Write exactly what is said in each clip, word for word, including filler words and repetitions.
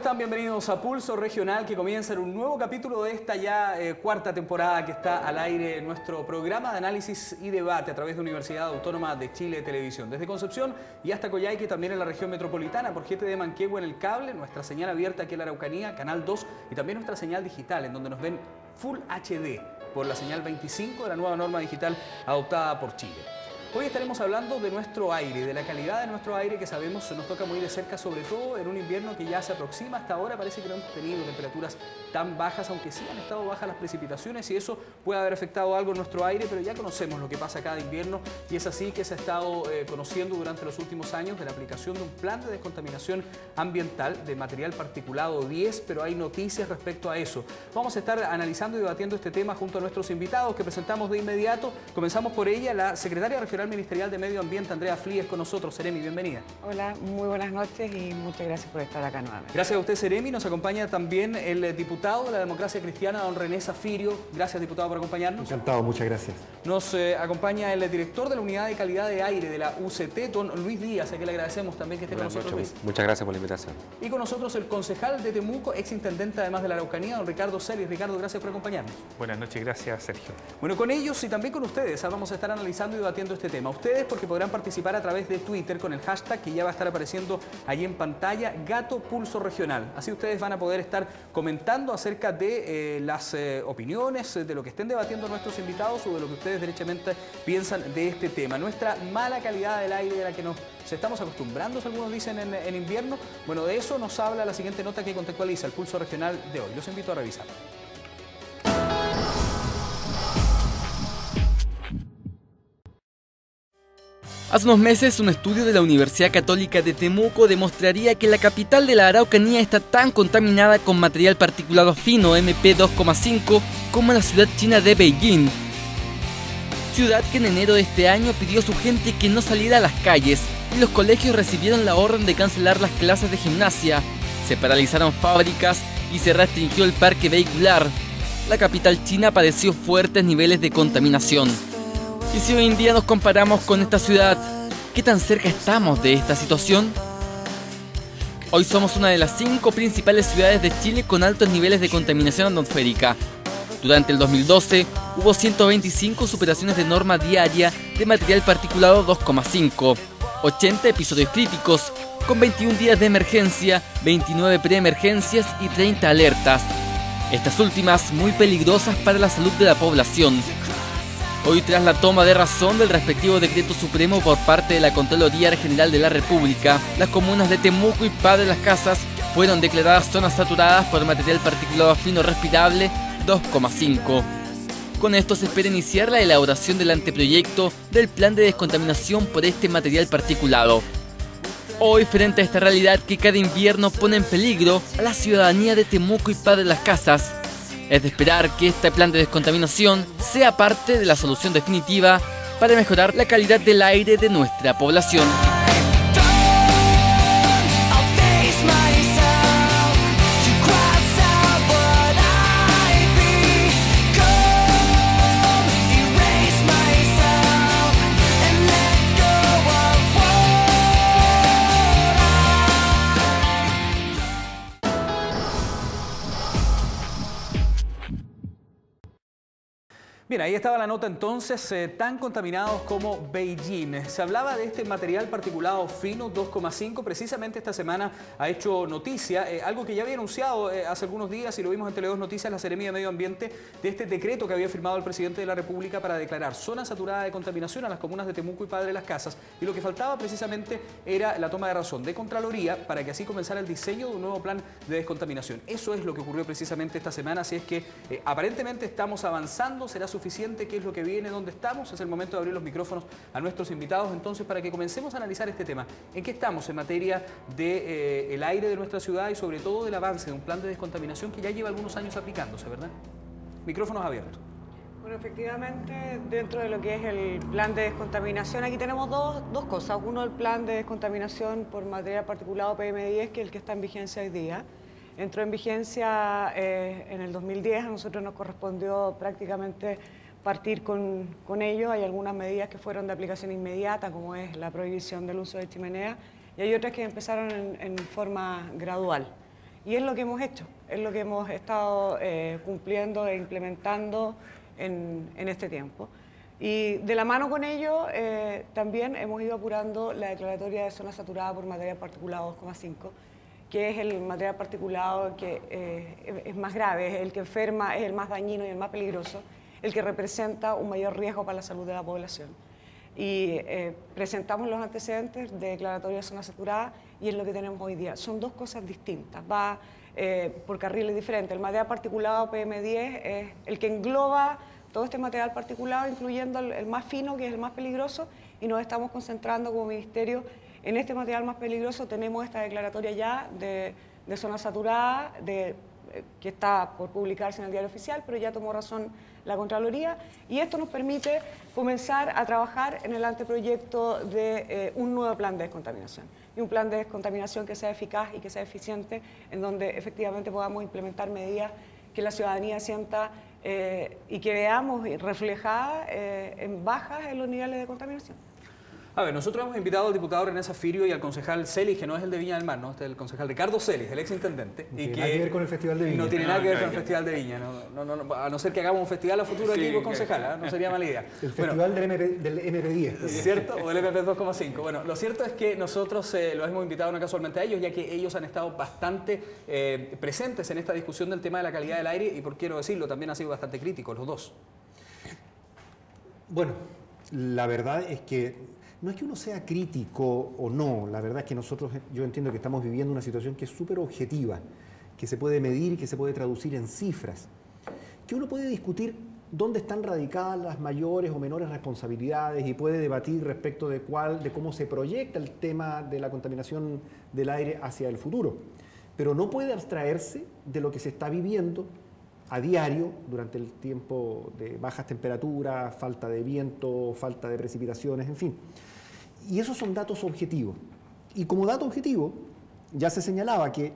están? Bienvenidos a Pulso Regional, que comienza en un nuevo capítulo de esta ya eh, cuarta temporada que está al aire en nuestro programa de análisis y debate a través de Universidad Autónoma de Chile Televisión. Desde Concepción y hasta Coyhaique, también en la región metropolitana, por G T D Manquehue en el cable, nuestra señal abierta aquí en la Araucanía, Canal dos, y también nuestra señal digital, en donde nos ven Full H D por la señal veinticinco de la nueva norma digital adoptada por Chile. Hoy estaremos hablando de nuestro aire, de la calidad de nuestro aire, que sabemos nos toca muy de cerca, sobre todo en un invierno que ya se aproxima. Hasta ahora parece que no hemos tenido temperaturas tan bajas, aunque sí han estado bajas las precipitaciones, y eso puede haber afectado algo en nuestro aire, pero ya conocemos lo que pasa cada invierno, y es así que se ha estado eh, conociendo durante los últimos años de la aplicación de un plan de descontaminación ambiental de material particulado diez, pero hay noticias respecto a eso. Vamos a estar analizando y debatiendo este tema junto a nuestros invitados, que presentamos de inmediato. Comenzamos por ella, la secretaria regional ministerial de Medio Ambiente, Andrea Flies, con nosotros. Seremi, bienvenida. Hola, muy buenas noches y muchas gracias por estar acá nuevamente. Gracias a usted, Seremi. Nos acompaña también el diputado de la Democracia Cristiana, don René Zafirio. Gracias, diputado, por acompañarnos. Encantado, muchas gracias. Nos eh, acompaña el director de la Unidad de Calidad de Aire de la U C T, don Luis Díaz, a quien le agradecemos también que esté Buenas con nosotros, noches. Luis. Muchas gracias por la invitación. Y con nosotros el concejal de Temuco, exintendente además de la Araucanía, don Ricardo Celis. Ricardo, gracias por acompañarnos. Buenas noches, gracias, Sergio. Bueno, con ellos y también con ustedes vamos a estar analizando y debatiendo este tema. Ustedes porque podrán participar a través de Twitter con el hashtag que ya va a estar apareciendo allí en pantalla, Gato Pulso Regional. Así ustedes van a poder estar comentando acerca de eh, las eh, opiniones, de lo que estén debatiendo nuestros invitados o de lo que ustedes derechamente piensan de este tema. Nuestra mala calidad del aire de la que nos estamos acostumbrando, algunos dicen, en, en invierno. Bueno, de eso nos habla la siguiente nota que contextualiza el Pulso Regional de hoy. Los invito a revisar. Hace unos meses, un estudio de la Universidad Católica de Temuco demostraría que la capital de la Araucanía está tan contaminada con material particulado fino M P dos coma cinco como la ciudad china de Beijing. Ciudad que en enero de este año pidió a su gente que no saliera a las calles y los colegios recibieron la orden de cancelar las clases de gimnasia, se paralizaron fábricas y se restringió el parque vehicular. La capital china padeció fuertes niveles de contaminación. Y si hoy en día nos comparamos con esta ciudad, ¿qué tan cerca estamos de esta situación? Hoy somos una de las cinco principales ciudades de Chile con altos niveles de contaminación atmosférica. Durante el dos mil doce hubo ciento veinticinco superaciones de norma diaria de material particulado dos coma cinco, ochenta episodios críticos, con veintiún días de emergencia, veintinueve preemergencias y treinta alertas. Estas últimas muy peligrosas para la salud de la población. Hoy, tras la toma de razón del respectivo decreto supremo por parte de la Contraloría General de la República, las comunas de Temuco y Padre Las Casas fueron declaradas zonas saturadas por material particulado fino respirable dos coma cinco. Con esto se espera iniciar la elaboración del anteproyecto del plan de descontaminación por este material particulado. Hoy, frente a esta realidad que cada invierno pone en peligro a la ciudadanía de Temuco y Padre Las Casas, es de esperar que este plan de descontaminación sea parte de la solución definitiva para mejorar la calidad del aire de nuestra población. Bien, ahí estaba la nota entonces, eh, tan contaminados como Beijing. Se hablaba de este material particulado fino dos coma cinco, precisamente esta semana ha hecho noticia, eh, algo que ya había anunciado eh, hace algunos días y lo vimos en Tele dos Noticias, la Seremía de Medio Ambiente, de este decreto que había firmado el presidente de la República para declarar zona saturada de contaminación a las comunas de Temuco y Padre Las Casas. Y lo que faltaba precisamente era la toma de razón de Contraloría para que así comenzara el diseño de un nuevo plan de descontaminación. Eso es lo que ocurrió precisamente esta semana, así es que eh, aparentemente estamos avanzando, será suficiente, qué es lo que viene, dónde estamos. Es el momento de abrir los micrófonos a nuestros invitados entonces para que comencemos a analizar este tema. ¿En qué estamos en materia de eh, el aire de nuestra ciudad y sobre todo del avance de un plan de descontaminación que ya lleva algunos años aplicándose, ¿verdad? Micrófonos abiertos. Bueno, efectivamente, dentro de lo que es el plan de descontaminación, aquí tenemos dos, dos cosas. Uno, el plan de descontaminación por material particulado P M diez, que es el que está en vigencia hoy día. Entró en vigencia eh, en el dos mil diez, a nosotros nos correspondió prácticamente partir con, con ello. Hay algunas medidas que fueron de aplicación inmediata, como es la prohibición del uso de chimenea, y hay otras que empezaron en, en forma gradual. Y es lo que hemos hecho, es lo que hemos estado eh, cumpliendo e implementando en, en este tiempo. Y de la mano con ello, eh, también hemos ido apurando la declaratoria de zona saturada por material particulado dos coma cinco, que es el material particulado que eh, es más grave, es el que enferma, es el más dañino y el más peligroso, el que representa un mayor riesgo para la salud de la población. Y eh, presentamos los antecedentes de declaratoria de zona saturada y es lo que tenemos hoy día. Son dos cosas distintas, va eh, por carriles diferentes. El material particulado P M diez es el que engloba todo este material particulado, incluyendo el, el más fino, que es el más peligroso, y nos estamos concentrando como ministerio en este material más peligroso. Tenemos esta declaratoria ya de, de zona saturada, de, eh, que está por publicarse en el diario oficial, pero ya tomó razón la Contraloría, y esto nos permite comenzar a trabajar en el anteproyecto de eh, un nuevo plan de descontaminación, y un plan de descontaminación que sea eficaz y que sea eficiente, en donde efectivamente podamos implementar medidas que la ciudadanía sienta eh, y que veamos reflejadas eh, en bajas en los niveles de contaminación. A ver, nosotros hemos invitado al diputado René Zafirio y al concejal Celis, que no es el de Viña del Mar, ¿no? Este es el concejal Ricardo Celis, el exintendente. No y tiene que nada que ver con el Festival de Viña. No tiene nada que ver con el Festival de Viña, no, no, no, a no ser que hagamos un festival a futuro aquí, sí, pues, concejal, ¿eh? No sería mala idea. El bueno, festival del, M P, del M P diez. ¿Cierto? O del M P dos coma cinco. Bueno, lo cierto es que nosotros eh, los hemos invitado no casualmente a ellos, ya que ellos han estado bastante eh, presentes en esta discusión del tema de la calidad del aire y, por quiero decirlo, también han sido bastante críticos los dos. Bueno, la verdad es que no es que uno sea crítico o no, la verdad es que nosotros, yo entiendo que estamos viviendo una situación que es súper objetiva, que se puede medir y que se puede traducir en cifras, que uno puede discutir dónde están radicadas las mayores o menores responsabilidades y puede debatir respecto de, cuál, de cómo se proyecta el tema de la contaminación del aire hacia el futuro, pero no puede abstraerse de lo que se está viviendo a diario durante el tiempo de bajas temperaturas, falta de viento, falta de precipitaciones, en fin. Y esos son datos objetivos. Y como dato objetivo, ya se señalaba que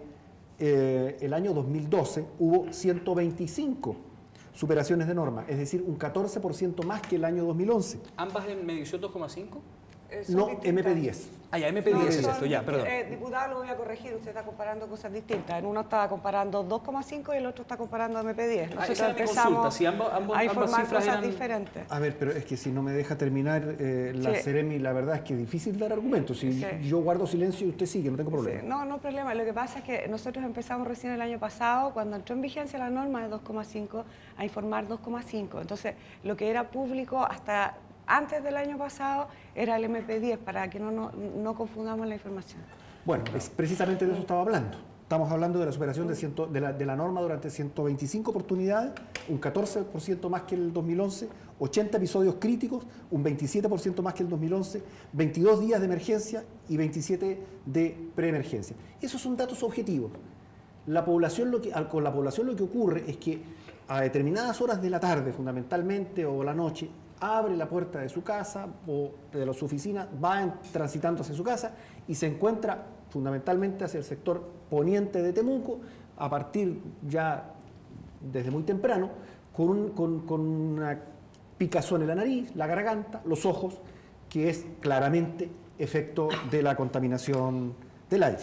eh, el año dos mil doce hubo ciento veinticinco superaciones de norma, es decir, un catorce por ciento más que el año dos mil once. ¿Ambas en medición dos coma cinco? Eh, No, distintas. M P diez. Ah, ya, M P diez es son- esto, ya, perdón. Eh, diputado, lo voy a corregir, usted está comparando cosas distintas. En uno está comparando dos coma cinco y el otro está comparando M P diez. Ah, Nosotros esa era mi empezamos consulta, si ambos- ambos- a ambas informar cifras cosas eran- diferentes. A ver, pero es que si no me deja terminar eh, la Sí. Seremi, la verdad es que es difícil dar argumentos. Si Sí. yo guardo silencio y usted sigue, no tengo problema. Sí, no, no problema. Lo que pasa es que nosotros empezamos recién el año pasado, cuando entró en vigencia la norma de dos coma cinco, a informar dos coma cinco. Entonces, lo que era público hasta antes del año pasado era el M P diez, para que no, no, no confundamos la información. Bueno, es precisamente de eso estaba hablando. Estamos hablando de la superación de, ciento, de, la, de la norma durante ciento veinticinco oportunidades, un catorce por ciento más que el dos mil once, ochenta episodios críticos, un veintisiete por ciento más que el dos mil once, veintidós días de emergencia y veintisiete de preemergencia. Esos son datos objetivos. La población, lo que, con la población lo que ocurre es que a determinadas horas de la tarde, fundamentalmente, o la noche, abre la puerta de su casa o de su oficina, va en, transitando hacia su casa y se encuentra fundamentalmente hacia el sector poniente de Temuco, a partir ya desde muy temprano, con, un, con, con una picazón en la nariz, la garganta, los ojos, que es claramente efecto de la contaminación del aire.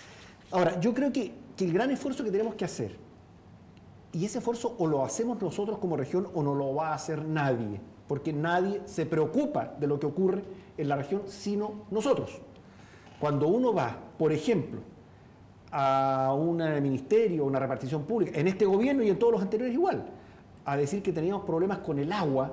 Ahora, yo creo que, que el gran esfuerzo que tenemos que hacer, y ese esfuerzo o lo hacemos nosotros como región o no lo va a hacer nadie, porque nadie se preocupa de lo que ocurre en la región sino nosotros. Cuando uno va, por ejemplo, a un ministerio, una repartición pública, en este gobierno y en todos los anteriores igual, a decir que teníamos problemas con el agua,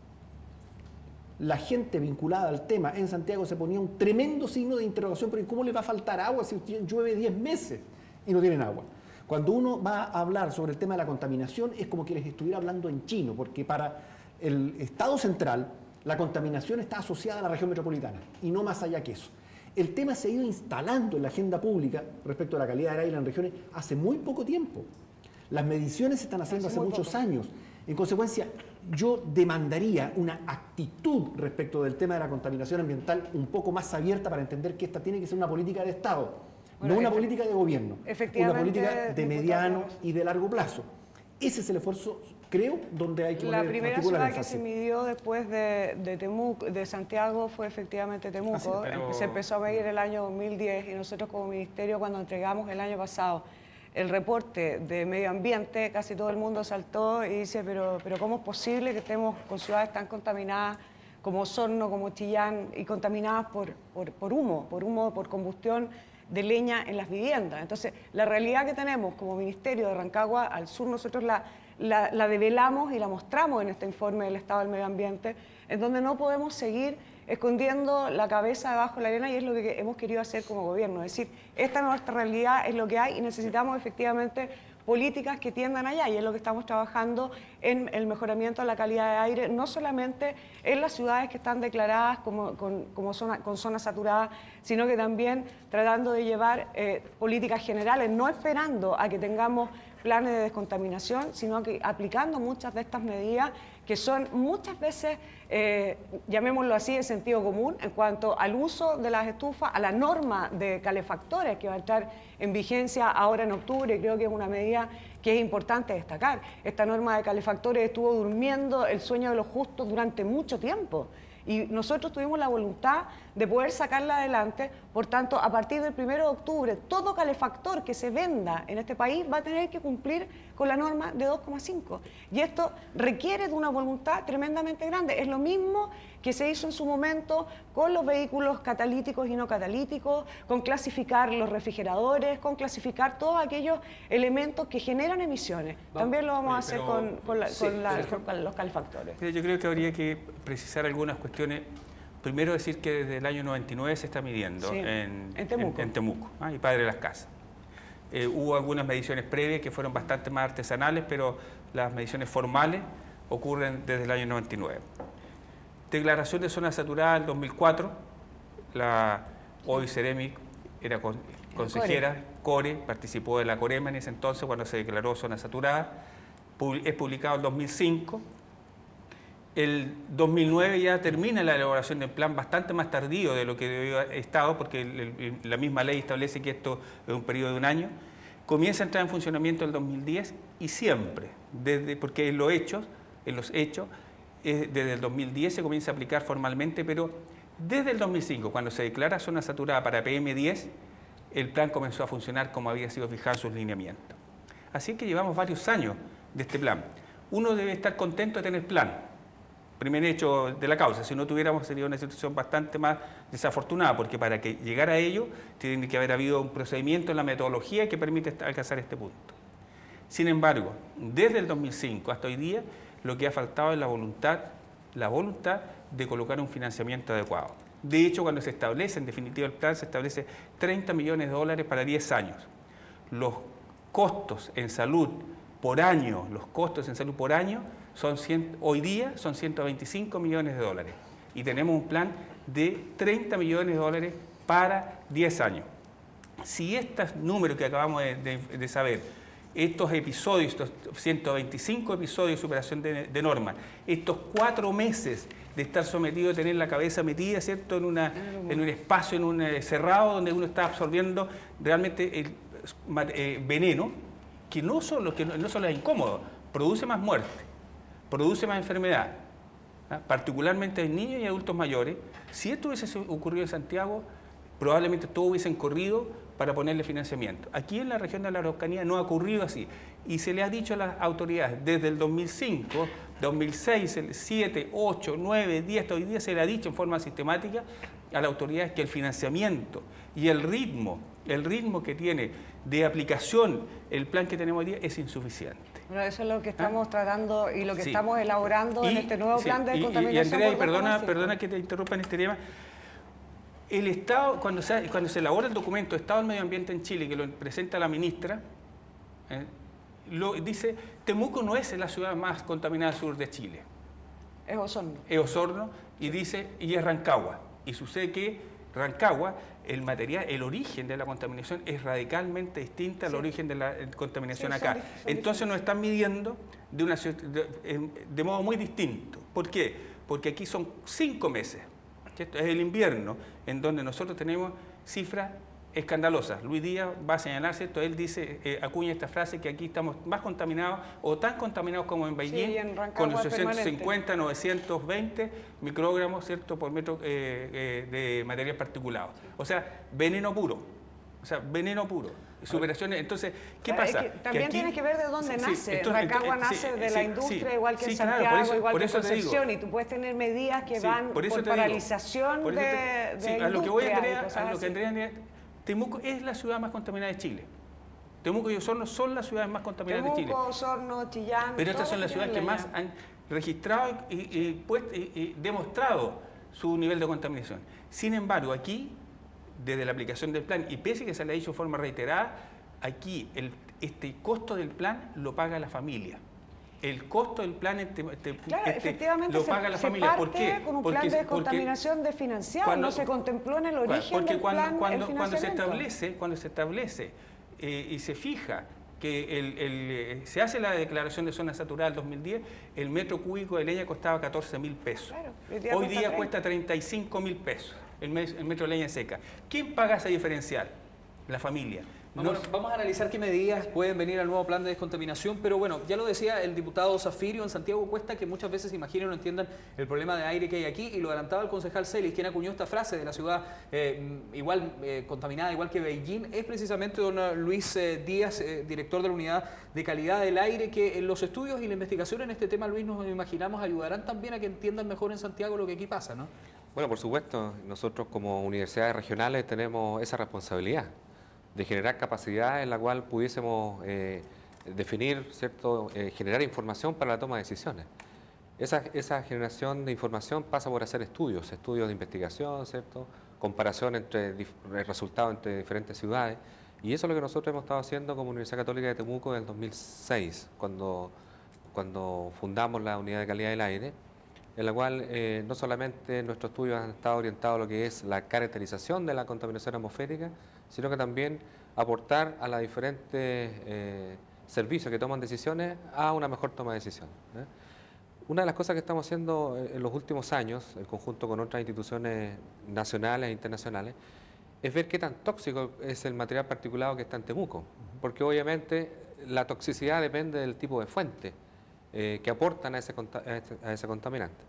la gente vinculada al tema en Santiago se ponía un tremendo signo de interrogación, pero ¿cómo le va a faltar agua si llueve diez meses y no tienen agua? Cuando uno va a hablar sobre el tema de la contaminación es como que les estuviera hablando en chino, porque para el Estado central la contaminación está asociada a la región metropolitana y no más allá que eso. El tema se ha ido instalando en la agenda pública respecto a la calidad del aire en regiones hace muy poco tiempo. Las mediciones se están haciendo hace, hace muchos poco. años. En consecuencia, yo demandaría una actitud respecto del tema de la contaminación ambiental un poco más abierta para entender que esta tiene que ser una política de Estado, bueno, no una política de gobierno, una política de mediano y de largo plazo. Ese es el esfuerzo, creo, donde hay que poner la primera ciudad énfasis. Que se midió después de, de, Temuco, de Santiago fue efectivamente Temuco. Ah, sí, pero... Se empezó a medir el año dos mil diez y nosotros como ministerio, cuando entregamos el año pasado el reporte de medio ambiente, casi todo el mundo saltó y dice, pero, pero ¿cómo es posible que estemos con ciudades tan contaminadas como Osorno, como Chillán, y contaminadas por, por, por humo, por humo, por combustión de leña en las viviendas? Entonces, la realidad que tenemos como Ministerio de Rancagua al sur, nosotros la, la, la develamos y la mostramos en este informe del Estado del Medio Ambiente, en donde no podemos seguir escondiendo la cabeza debajo de la arena, y es lo que hemos querido hacer como gobierno. Es decir, esta es nuestra realidad, es lo que hay, y necesitamos efectivamente políticas que tiendan allá, y es lo que estamos trabajando en el mejoramiento de la calidad de aire, no solamente en las ciudades que están declaradas como, con, como zona, con zonas saturadas, sino que también tratando de llevar eh, políticas generales, no esperando a que tengamos planes de descontaminación, sino que aplicando muchas de estas medidas que son muchas veces, eh, llamémoslo así, de sentido común en cuanto al uso de las estufas, a la norma de calefactores que va a estar en vigencia ahora en octubre. Creo que es una medida que es importante destacar. Esta norma de calefactores estuvo durmiendo el sueño de los justos durante mucho tiempo, y nosotros tuvimos la voluntad de poder sacarla adelante. Por tanto, a partir del primero de octubre, todo calefactor que se venda en este país va a tener que cumplir con la norma de dos coma cinco. Y esto requiere de una voluntad tremendamente grande. Es lo mismo que se hizo en su momento con los vehículos catalíticos y no catalíticos, con clasificar los refrigeradores, con clasificar todos aquellos elementos que generan emisiones. Vamos. También lo vamos a hacer pero, con, con, la, sí, con, la, con los calefactores. Yo creo que habría que precisar algunas cuestiones. Primero decir que desde el año noventa y nueve se está midiendo sí, en, en Temuco, en, en Temuco ¿ah? y Padre Las Casas. Eh, hubo algunas mediciones previas que fueron bastante más artesanales, pero las mediciones formales ocurren desde el año noventa y nueve. Declaración de zona saturada en dos mil cuatro, la hoy Ceremic era con, consejera, Core, participó de la Corema en ese entonces cuando se declaró zona saturada, es publicado en dos mil cinco. El dos mil nueve ya termina la elaboración del plan, bastante más tardío de lo que debió haber estado, porque el, el, la misma ley establece que esto es un periodo de un año. Comienza a entrar en funcionamiento el dos mil diez y siempre, desde, porque en los hechos, en los hechos es, desde el dos mil diez se comienza a aplicar formalmente, pero desde el dos mil cinco, cuando se declara zona saturada para P M diez, el plan comenzó a funcionar como había sido fijado en sus lineamientos. Así que llevamos varios años de este plan. Uno debe estar contento de tener plan. Primer hecho de la causa, si no tuviéramos sería una situación bastante más desafortunada, porque para que llegar a ello tiene que haber habido un procedimiento en la metodología que permite alcanzar este punto. Sin embargo, desde el dos mil cinco hasta hoy día, lo que ha faltado es la voluntad, la voluntad de colocar un financiamiento adecuado. De hecho, cuando se establece en definitiva el plan, se establece treinta millones de dólares para diez años. Los costos en salud por año, los costos en salud por año, Son cien, hoy día son ciento veinticinco millones de dólares y tenemos un plan de treinta millones de dólares para diez años. Si estos números que acabamos de, de, de saber, estos episodios, estos ciento veinticinco episodios de superación de, de normas, estos cuatro meses de estar sometido a tener la cabeza metida, ¿cierto?, en, una, en un espacio, en un eh, cerrado, donde uno está absorbiendo realmente el eh, veneno, que no solo, que no, no solo es incómodo, produce más muerte, produce más enfermedad, ¿eh? particularmente en niños y adultos mayores. Si esto hubiese ocurrido en Santiago, probablemente todos hubiesen corrido para ponerle financiamiento. Aquí en la región de la Araucanía no ha ocurrido así, y se le ha dicho a las autoridades desde el dos mil cinco, dos mil seis, siete, ocho, nueve, diez, hoy día se le ha dicho en forma sistemática a las autoridades que el financiamiento y el ritmo, el ritmo que tiene de aplicación el plan que tenemos hoy día es insuficiente. Bueno, eso es lo que estamos ¿Ah? tratando y lo que sí. estamos elaborando y, en este nuevo sí. plan de y, contaminación. Y, Andrea, y perdona, perdona que te interrumpa en este tema. El Estado, cuando se, cuando se elabora el documento Estado del Medio Ambiente en Chile, que lo presenta la ministra, eh, lo, dice, Temuco no es la ciudad más contaminada del sur de Chile. Es Osorno. Es Osorno, y dice, y es Rancagua. Y sucede que Rancagua, el material, el origen de la contaminación es radicalmente distinta sí. al origen de la contaminación sí, acá. Son, son Entonces nos están midiendo de, una, de, de modo muy distinto. ¿Por qué? Porque aquí son cinco meses. ¿Cierto? Es el invierno, en donde nosotros tenemos cifras escandalosas. Luis Díaz va a señalar, ¿cierto? Él dice, eh, acuña esta frase, que aquí estamos más contaminados o tan contaminados como en Beijing, sí, en con los ochocientos cincuenta, novecientos veinte microgramos, ¿cierto?, por metro eh, eh, de material particulado. Sí. O sea, veneno puro. O sea, veneno puro. Superaciones. Entonces, ¿qué claro, pasa? Es que también que aquí, tiene que ver de dónde sí, nace. entonces, Rancagua entonces, nace sí, de sí, la industria, sí, igual que sí, en claro, Santiago, eso, igual que en Concepción, digo, y tú puedes tener medidas que sí, van por, por paralización de, te, de sí, industria. A lo que voy, Andrea, a lo que Andrea, Temuco es la ciudad más contaminada de Chile. Temuco y Osorno son las ciudades más contaminadas Temuco, de Chile. Osorno, Chillán. Pero estas son las ciudades que leña. más han registrado y, y, pues, y, y demostrado su nivel de contaminación. Sin embargo, aquí, desde la aplicación del plan, y pese a que se le ha dicho de forma reiterada, aquí el, este costo del plan lo paga la familia. El costo del plan este, este, claro, este, efectivamente lo se, paga la se familia. parte ¿Por qué? con un porque, plan de descontaminación desfinanciado, cuando, no se contempló en el origen porque del cuando, plan cuando, el cuando se financiamiento. establece, cuando se establece eh, y se fija que el, el, se hace la declaración de zona saturada del dos mil diez, el metro cúbico de leña costaba catorce mil pesos. Claro, hoy día, hoy día cuesta treinta y cinco mil pesos el, mes, el metro de leña seca. ¿Quién paga ese diferencial? La familia. Vamos, no, vamos a analizar qué medidas pueden venir al nuevo plan de descontaminación, pero bueno, ya lo decía el diputado Zafirio, en Santiago cuesta que muchas veces imaginen o no entiendan el problema de aire que hay aquí, y lo adelantaba el concejal Celis, quien acuñó esta frase de la ciudad eh, igual eh, contaminada, igual que Beijing, es precisamente don Luis eh, Díaz, eh, director de la Unidad de Calidad del Aire, que en los estudios y la investigación en este tema, Luis, nos imaginamos ayudarán también a que entiendan mejor en Santiago lo que aquí pasa, ¿no? Bueno, por supuesto, nosotros como universidades regionales tenemos esa responsabilidad de generar capacidad en la cual pudiésemos eh, definir, ¿cierto?, eh, generar información para la toma de decisiones. Esa, esa generación de información pasa por hacer estudios, estudios de investigación, ¿cierto?, comparación entre resultados entre diferentes ciudades, y eso es lo que nosotros hemos estado haciendo como Universidad Católica de Temuco en el dos mil seis, cuando, cuando fundamos la Unidad de Calidad del Aire, en la cual eh, no solamente nuestros estudios han estado orientados a lo que es la caracterización de la contaminación atmosférica, sino que también aportar a los diferentes eh, servicios que toman decisiones a una mejor toma de decisiones. ¿eh? Una de las cosas que estamos haciendo en los últimos años, en conjunto con otras instituciones nacionales e internacionales, es ver qué tan tóxico es el material particulado que está en Temuco, porque obviamente la toxicidad depende del tipo de fuente eh, que aportan a ese, a, ese, a ese contaminante.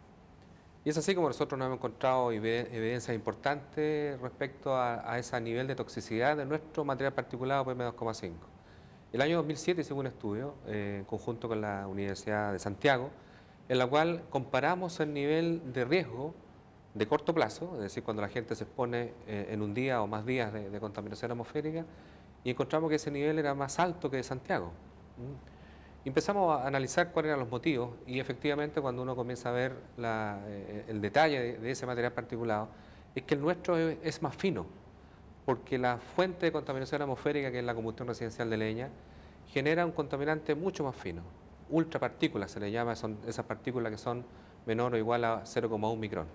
Y es así como nosotros nos hemos encontrado evidencias importantes respecto a, a ese nivel de toxicidad de nuestro material particulado P M dos coma cinco. El año dos mil siete hicimos un estudio eh, en conjunto con la Universidad de Santiago, en la cual comparamos el nivel de riesgo de corto plazo, es decir, cuando la gente se expone eh, en un día o más días de, de contaminación atmosférica, y encontramos que ese nivel era más alto que de Santiago. ¿Mm? Empezamos a analizar cuáles eran los motivos, y efectivamente cuando uno comienza a ver la, eh, el detalle de, de ese material particulado, es que el nuestro es, es más fino, porque la fuente de contaminación atmosférica, que es la combustión residencial de leña, genera un contaminante mucho más fino, ultrapartículas se le llama, son esas partículas que son menor o igual a cero coma uno micrón.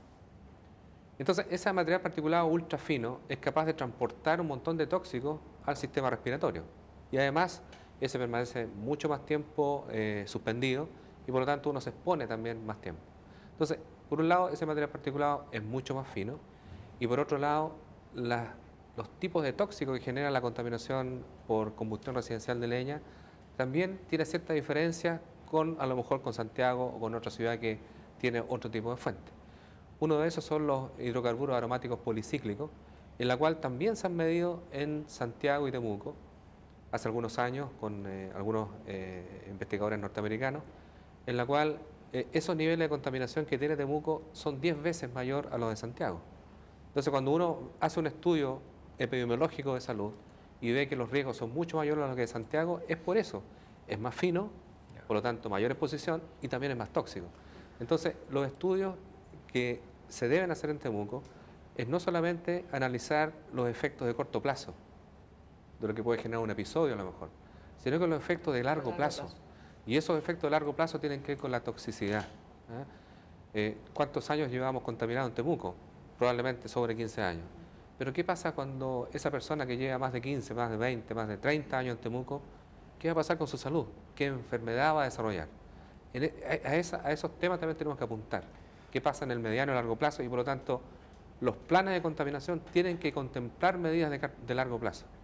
Entonces, ese material particulado ultra fino es capaz de transportar un montón de tóxicos al sistema respiratorio, y además ese permanece mucho más tiempo eh, suspendido, y por lo tanto uno se expone también más tiempo. Entonces, por un lado, ese material particulado es mucho más fino, y por otro lado, la, los tipos de tóxicos que genera la contaminación por combustión residencial de leña también tiene cierta diferencia con, a lo mejor, con Santiago o con otra ciudad que tiene otro tipo de fuente. Uno de esos son los hidrocarburos aromáticos policíclicos, en la cual también se han medido en Santiago y Temuco hace algunos años con eh, algunos eh, investigadores norteamericanos, en la cual eh, esos niveles de contaminación que tiene Temuco son diez veces mayor a los de Santiago. Entonces, cuando uno hace un estudio epidemiológico de salud y ve que los riesgos son mucho mayores a los que de Santiago, es por eso, es más fino, por lo tanto mayor exposición, y también es más tóxico. Entonces, los estudios que se deben hacer en Temuco es no solamente analizar los efectos de corto plazo, de lo que puede generar un episodio a lo mejor, sino que los efectos de largo, largo plazo. plazo. Y esos efectos de largo plazo tienen que ver con la toxicidad. ¿eh? Eh, ¿Cuántos años llevamos contaminados en Temuco? Probablemente sobre quince años. Pero ¿qué pasa cuando esa persona que lleva más de quince, más de veinte, más de treinta años en Temuco, qué va a pasar con su salud? ¿Qué enfermedad va a desarrollar? En, a, a, esa, a esos temas también tenemos que apuntar. ¿Qué pasa en el mediano y largo plazo? Y por lo tanto, los planes de contaminación tienen que contemplar medidas de, de largo plazo.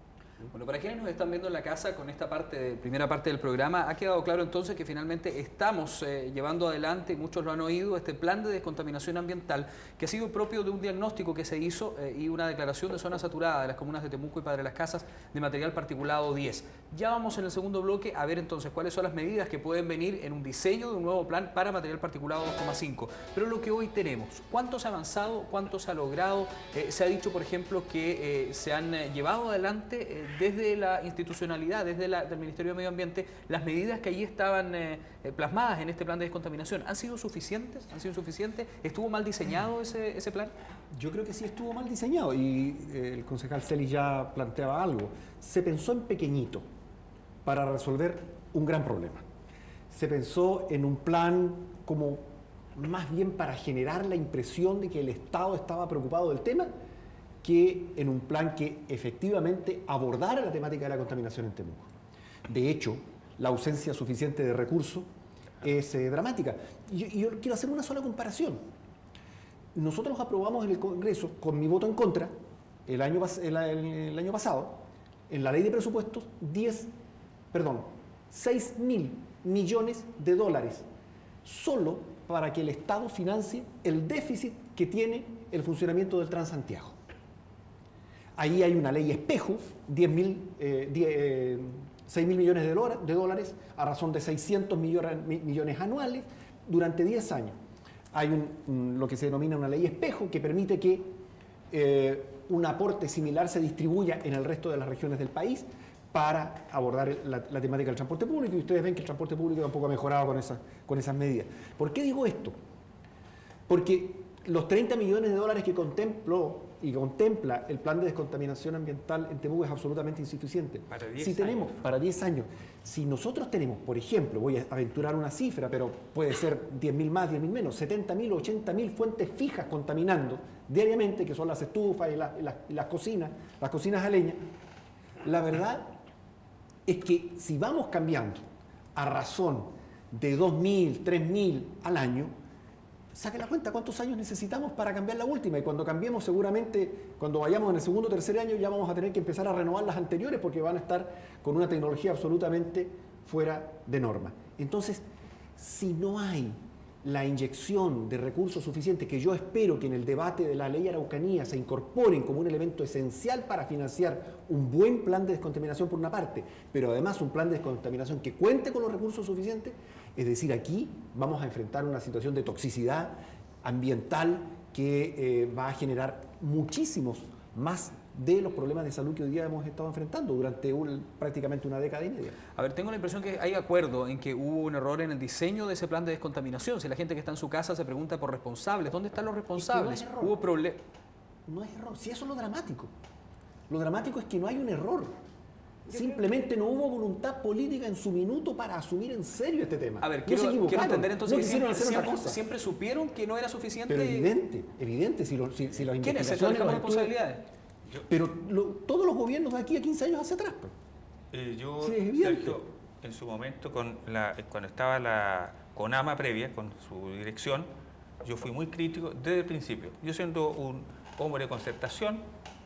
Bueno, para quienes nos están viendo en la casa con esta parte, primera parte del programa, ha quedado claro entonces que finalmente estamos eh, llevando adelante, muchos lo han oído, este plan de descontaminación ambiental que ha sido propio de un diagnóstico que se hizo eh, y una declaración de zona saturada de las comunas de Temuco y Padre Las Casas de material particulado diez. Ya vamos en el segundo bloque a ver entonces cuáles son las medidas que pueden venir en un diseño de un nuevo plan para material particulado dos coma cinco. Pero lo que hoy tenemos, ¿cuánto se ha avanzado? ¿Cuánto se ha logrado? Eh, se ha dicho, por ejemplo, que eh, se han eh, llevado adelante eh, desde la institucionalidad, desde la, del Ministerio de Medio Ambiente, las medidas que allí estaban eh, plasmadas en este plan de descontaminación. ¿Han sido suficientes? ¿Han sido suficientes? ¿Estuvo mal diseñado ese, ese plan? Yo creo que sí estuvo mal diseñado y eh, el concejal Celis ya planteaba algo. Se pensó en pequeñito para resolver un gran problema. Se pensó en un plan como más bien para generar la impresión de que el Estado estaba preocupado del tema, que en un plan que efectivamente abordara la temática de la contaminación en Temuco. De hecho, la ausencia suficiente de recursos es eh, dramática. Y yo, y yo quiero hacer una sola comparación. Nosotros aprobamos en el Congreso, con mi voto en contra, el año, el, el, el año pasado, en la ley de presupuestos, diez, perdón, seis mil millones de dólares, solo para que el Estado financie el déficit que tiene el funcionamiento del Transantiago. Ahí hay una ley espejo, diez mil, eh, eh, seis mil millones de, de dólares a razón de seiscientos millones, millones anuales durante diez años. Hay un, un, lo que se denomina una ley espejo que permite que eh, un aporte similar se distribuya en el resto de las regiones del país para abordar la, la temática del transporte público, y ustedes ven que el transporte público tampoco ha mejorado con, esa, con esas medidas. ¿Por qué digo esto? Porque los treinta millones de dólares que contempló y contempla el plan de descontaminación ambiental en Temuco es absolutamente insuficiente. Para diez si tenemos, años. Para diez años. Si nosotros tenemos, por ejemplo, voy a aventurar una cifra, pero puede ser diez mil más, diez mil menos, setenta mil, ochenta mil fuentes fijas contaminando diariamente, que son las estufas y, la, y, las, y las cocinas, las cocinas a leña, la verdad es que si vamos cambiando a razón de dos mil, tres mil al año, saque la cuenta cuántos años necesitamos para cambiar la última, y cuando cambiemos seguramente, cuando vayamos en el segundo o tercer año, ya vamos a tener que empezar a renovar las anteriores porque van a estar con una tecnología absolutamente fuera de norma. Entonces, si no hay la inyección de recursos suficientes, que yo espero que en el debate de la ley Araucanía se incorporen como un elemento esencial para financiar un buen plan de descontaminación por una parte, pero además un plan de descontaminación que cuente con los recursos suficientes, es decir, aquí vamos a enfrentar una situación de toxicidad ambiental que eh, va a generar muchísimos más de los problemas de salud que hoy día hemos estado enfrentando durante un, prácticamente una década y media. A ver, tengo la impresión que hay acuerdo en que hubo un error en el diseño de ese plan de descontaminación. Si la gente que está en su casa se pregunta por responsables, ¿dónde están los responsables? Es que no es error. Hubo problemas. No es error, si eso es lo dramático. Lo dramático es que no hay un error. Simplemente no hubo voluntad política en su minuto para asumir en serio este tema. A ver, no quiero, se quiero entender entonces no que siempre, hacer otra siempre, cosa. siempre supieron que no era suficiente. Pero evidente, evidente, si, lo, si, si las ¿Quiénes se investigaciones... toman los estudios- responsabilidades? Yo, Pero lo- todos los gobiernos de aquí a quince años hacia atrás. pues. eh, yo Sí, es evidente. Sergio, en su momento, con la, cuando estaba la CONAMA previa, con su dirección, yo fui muy crítico desde el principio. Yo siendo un hombre de concertación,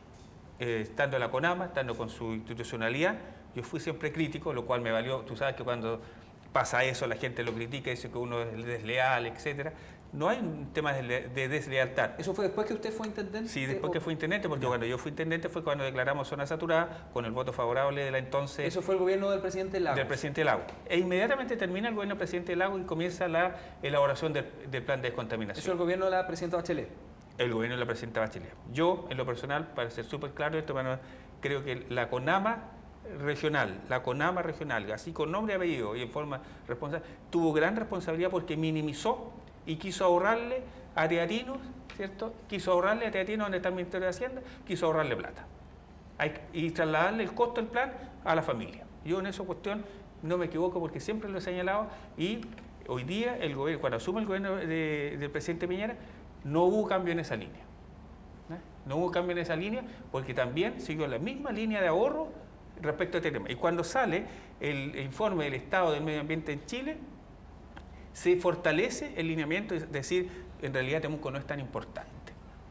eh, estando en la CONAMA, estando con su institucionalidad, yo fui siempre crítico, lo cual me valió, tú sabes que cuando pasa eso la gente lo critica, dice que uno es desleal, etcétera. No hay un tema de, de deslealtad. ¿Eso fue después que usted fue intendente? Sí, después o... que fui intendente, porque cuando yo fui intendente fue cuando declaramos zona saturada con el voto favorable de la entonces... Eso fue el gobierno del presidente Lagos. Del presidente Lagos. E inmediatamente termina el gobierno del presidente Lagos y comienza la elaboración del, del plan de descontaminación. Eso es el gobierno de la presidenta Bachelet. El gobierno de la presidenta Bachelet. Yo, en lo personal, para ser súper claro esto, bueno, creo que la CONAMA regional, la CONAMA regional, así con nombre y apellido y en forma responsable, tuvo gran responsabilidad porque minimizó y quiso ahorrarle a teatinos, ¿cierto? Quiso ahorrarle a teatinos donde está el Ministerio de Hacienda, quiso ahorrarle plata. Hay, y trasladarle el costo del plan a la familia. Yo en esa cuestión no me equivoco porque siempre lo he señalado y hoy día, el gobierno, cuando asume el gobierno de, del presidente Piñera, no hubo cambio en esa línea. ¿eh? No hubo cambio en esa línea porque también siguió la misma línea de ahorro respecto a este tema. Y cuando sale el informe del Estado del Medio Ambiente en Chile, se fortalece el lineamiento, es decir, en realidad Temuco no es tan importante.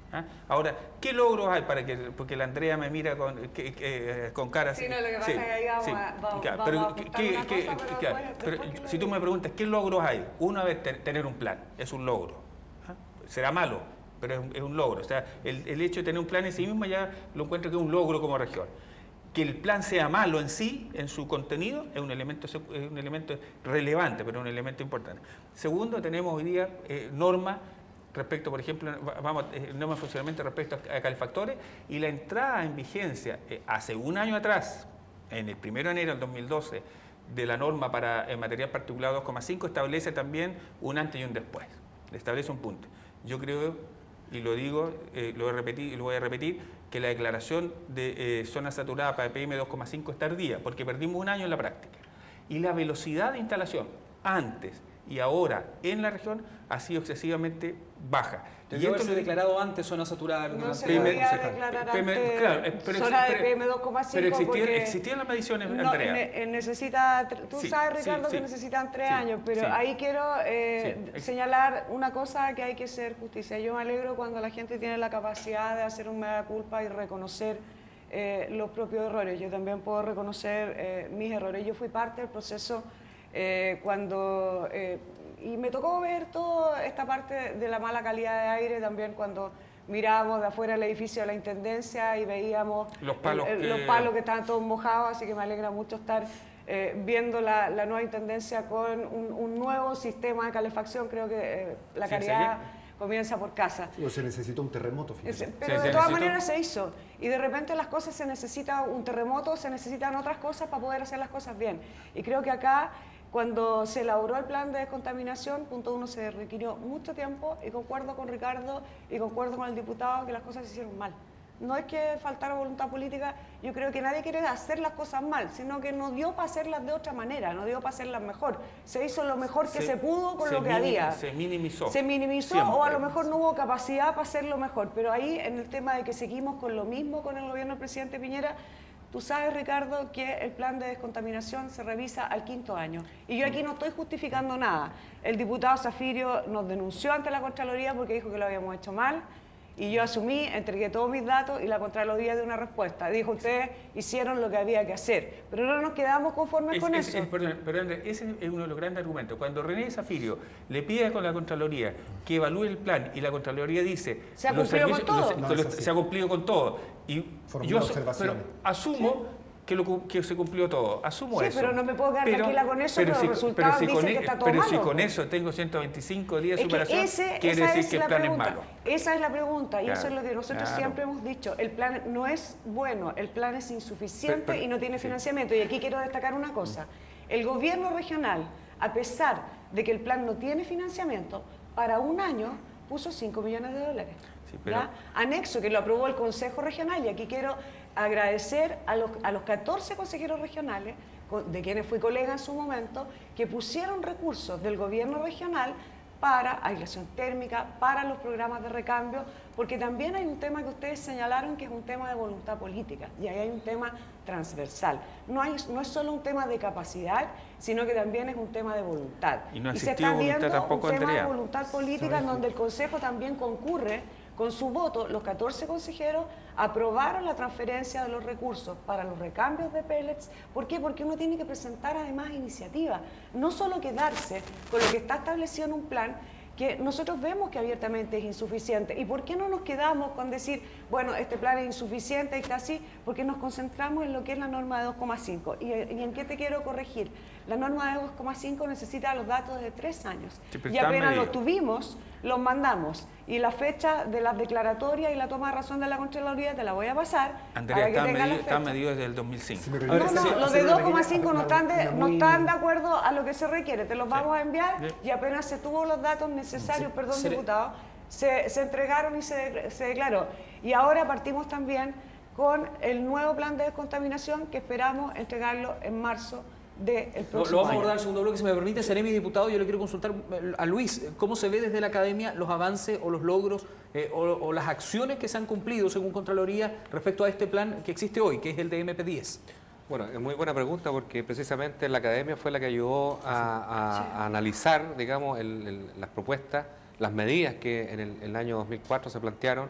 ¿Ah? Ahora, ¿qué logros hay para que, porque la Andrea me mira con, que, que, con cara así? Sí, no, lo que pasa sí, es que ahí vamos sí, a, vamos, claro, vamos pero, a ¿qué, apuntar qué, una qué, cosa, pero claro, después, pero después si tú me preguntas, ¿qué logros hay? Una vez te, tener un plan, es un logro. ¿Ah? Será malo, pero es un, es un logro. O sea, el, el hecho de tener un plan en sí mismo ya lo encuentro que es un logro como región. Que el plan sea malo en sí, en su contenido, es un elemento, es un elemento relevante, pero un elemento importante. Segundo, tenemos hoy día eh, normas respecto, por ejemplo, vamos, eh, normas de funcionamiento respecto a calefactores, y la entrada en vigencia eh, hace un año atrás, en el primero de enero del dos mil doce, de la norma para el material particulado dos coma cinco, establece también un antes y un después, establece un punto. Yo creo, y lo digo, eh, lo, voy a repetir, y lo voy a repetir, que la declaración de eh, zona saturada para P M dos coma cinco es tardía, porque perdimos un año en la práctica. Y la velocidad de instalación antes y ahora en la región ha sido excesivamente baja. Y esto lo he declarado antes zona saturada. No se podía declarar antes claro, pero, zona de pero, P M dos coma cinco pero existían, porque existían las mediciones, no, Andrea. Ne, necesita, tú sí, sabes, Ricardo, sí, que sí, necesitan tres sí, años, pero sí, ahí quiero eh, sí, señalar una cosa que hay que hacer justicia. Yo me alegro cuando la gente tiene la capacidad de hacer un mea culpa y reconocer eh, los propios errores. Yo también puedo reconocer eh, mis errores. Yo fui parte del proceso eh, cuando... Eh, y me tocó ver toda esta parte de la mala calidad de aire también cuando mirábamos de afuera el edificio de la Intendencia y veíamos los palos, el, el, que... los palos que estaban todos mojados, así que me alegra mucho estar eh, viendo la, la nueva Intendencia con un, un nuevo sistema de calefacción. Creo que eh, la calidad comienza por casa. Sí, o se necesita un terremoto, fíjate. Pero sí, de todas necesito... maneras se hizo. Y de repente las cosas se necesita un terremoto, se necesitan otras cosas para poder hacer las cosas bien. Y creo que acá, cuando se elaboró el plan de descontaminación, punto uno, se requirió mucho tiempo y concuerdo con Ricardo y concuerdo con el diputado que las cosas se hicieron mal. No es que faltara voluntad política, yo creo que nadie quiere hacer las cosas mal, sino que no dio para hacerlas de otra manera, no dio para hacerlas mejor. Se hizo lo mejor que se, se pudo con lo que había. Se minimizó. Se minimizó Siempre. O a lo mejor no hubo capacidad para hacerlo mejor, pero ahí en el tema de que seguimos con lo mismo con el gobierno del presidente Piñera, tú sabes, Ricardo, que el plan de descontaminación se revisa al quinto año. Y yo aquí no estoy justificando nada. El diputado Zafirio nos denunció ante la Contraloría porque dijo que lo habíamos hecho mal. Y yo asumí, entregué todos mis datos y la Contraloría dio una respuesta. Dijo, ustedes hicieron lo que había que hacer. Pero no nos quedamos conformes es, con es, eso. Es, perdón, pero Andrés, ese es uno de los grandes argumentos. Cuando René Zafirio le pide con la Contraloría que evalúe el plan y la Contraloría dice... ¿Se ha cumplido con todo? Los, no, los, se ha cumplido con todo. Y yo asu pero asumo... ¿Sí? Que, lo, que se cumplió todo. Asumo sí, eso. Sí, pero no me puedo quedar pero, tranquila con eso, pero, pero si, los resultados pero si dicen con, que está todo Pero malo. si con eso tengo ciento veinticinco días de es superación, ese, quiere decir es que el plan pregunta. es malo. Esa es la pregunta, y claro, eso es lo que nosotros claro. siempre hemos dicho. El plan no es bueno, el plan es insuficiente pero, pero, y no tiene financiamiento. Sí. Y aquí quiero destacar una cosa. El gobierno regional, a pesar de que el plan no tiene financiamiento, para un año puso cinco millones de dólares. Sí, pero... Anexo, que lo aprobó el Consejo Regional, y aquí quiero agradecer a los, a los catorce consejeros regionales, de quienes fui colega en su momento, que pusieron recursos del gobierno regional para aislación térmica, para los programas de recambio, porque también hay un tema que ustedes señalaron que es un tema de voluntad política, y ahí hay un tema transversal. No, hay, no es solo un tema de capacidad, sino que también es un tema de voluntad. Y no y se está viendo tampoco, un tema Andrea. de voluntad política en donde el Consejo también concurre con su voto. Los catorce consejeros aprobaron la transferencia de los recursos para los recambios de pellets. ¿Por qué? Porque uno tiene que presentar además iniciativas, no solo quedarse con lo que está establecido en un plan que nosotros vemos que abiertamente es insuficiente. ¿Y por qué no nos quedamos con decir, bueno, este plan es insuficiente y está así? Porque nos concentramos en lo que es la norma de dos coma cinco. ¿Y, ¿Y en qué te quiero corregir? La norma de dos coma cinco necesita los datos de tres años. Sí, y apenas los tuvimos, los mandamos. Y la fecha de las declaratorias y la toma de razón de la Contraloría te la voy a pasar. Andrea, está, medido, está medido desde el dos mil cinco. No, no, no, los de dos coma cinco no están de, no están de acuerdo a lo que se requiere. Te los vamos sí. a enviar y apenas se tuvo los datos necesarios, sí. perdón, sí. diputado, se, se entregaron y se, se declaró. Y ahora partimos también con el nuevo plan de descontaminación que esperamos entregarlo en marzo del próximo Lo, lo vamos a abordar año. el segundo bloque, si me permite. Seré mi diputado, yo le quiero consultar a Luis, ¿cómo se ve desde la academia los avances o los logros eh, o, o las acciones que se han cumplido según Contraloría respecto a este plan que existe hoy, que es el de M P diez? Bueno, es muy buena pregunta porque precisamente la academia fue la que ayudó a, a, a analizar, digamos, el, el, las propuestas, las medidas que en el, el año dos mil cuatro se plantearon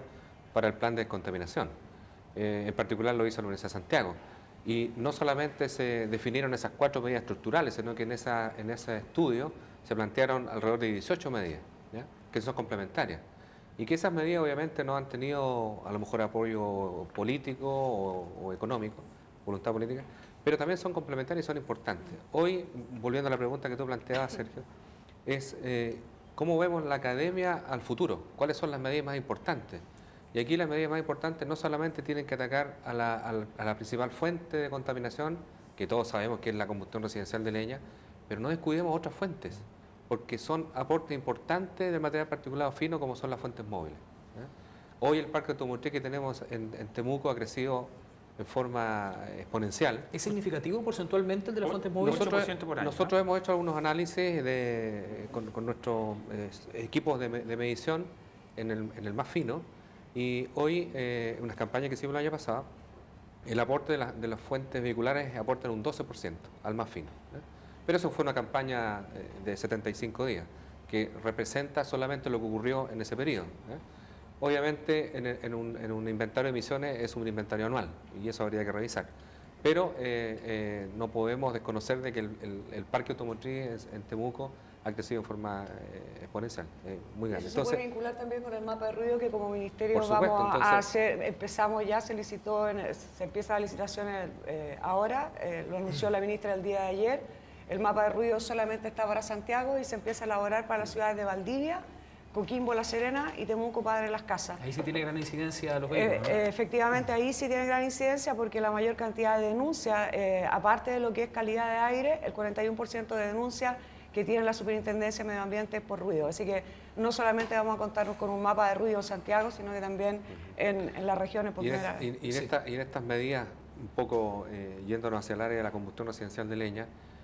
para el plan de descontaminación. Eh, en particular lo hizo la Universidad de Santiago. Y no solamente se definieron esas cuatro medidas estructurales, sino que en, esa, en ese estudio se plantearon alrededor de dieciocho medidas, ¿ya?, que son complementarias. Y que esas medidas obviamente no han tenido a lo mejor apoyo político o, o económico, voluntad política, pero también son complementarias y son importantes. Hoy, volviendo a la pregunta que tú planteabas, Sergio, es eh, cómo vemos la academia al futuro, cuáles son las medidas más importantes. Y aquí las medidas más importantes no solamente tienen que atacar a la, a la, a la principal fuente de contaminación, que todos sabemos que es la combustión residencial de leña, pero no descuidemos otras fuentes, porque son aportes importantes de material particulado fino como son las fuentes móviles, ¿eh? Hoy el parque automotriz que tenemos en, en Temuco ha crecido en forma exponencial. ¿Es significativo porcentualmente el de las fuentes móviles? Nosotros, por año, nosotros ¿no? hemos hecho algunos análisis de, con, con nuestros eh, equipos de, de medición en el, en el más fino, y hoy, eh, unas campañas que hicimos el año pasado, el aporte de, la, de las fuentes vehiculares aportan un doce por ciento al más fino, ¿eh? Pero eso fue una campaña de setenta y cinco días, que representa solamente lo que ocurrió en ese periodo, ¿eh? Obviamente, en, en, un, en un inventario de emisiones es un inventario anual, y eso habría que revisar. Pero eh, eh, no podemos desconocer de que el, el, el parque automotriz en Temuco ha crecido en forma eh, exponencial, eh, muy grande. Eso se puede vincular también con el mapa de ruido que como ministerio supuesto, vamos entonces, a hacer, empezamos ya, se licitó, en, se empieza la licitación eh, ahora, eh, lo anunció la ministra el día de ayer. El mapa de ruido solamente está para Santiago y se empieza a elaborar para las ciudades de Valdivia, Coquimbo, La Serena y Temuco, Padre Las Casas. Ahí sí tiene gran incidencia los Eh, vehículos, ¿no? eh, efectivamente, ahí sí tiene gran incidencia porque la mayor cantidad de denuncias, eh, aparte de lo que es calidad de aire, el cuarenta y uno por ciento de denuncias que tiene la Superintendencia de Medio Ambiente por ruido. Así que no solamente vamos a contar con un mapa de ruido en Santiago, sino que también en, en las regiones por y, primera es, vez. y, y, en Sí. esta, y en estas medidas, un poco eh, yéndonos hacia el área de la combustión residencial de leña,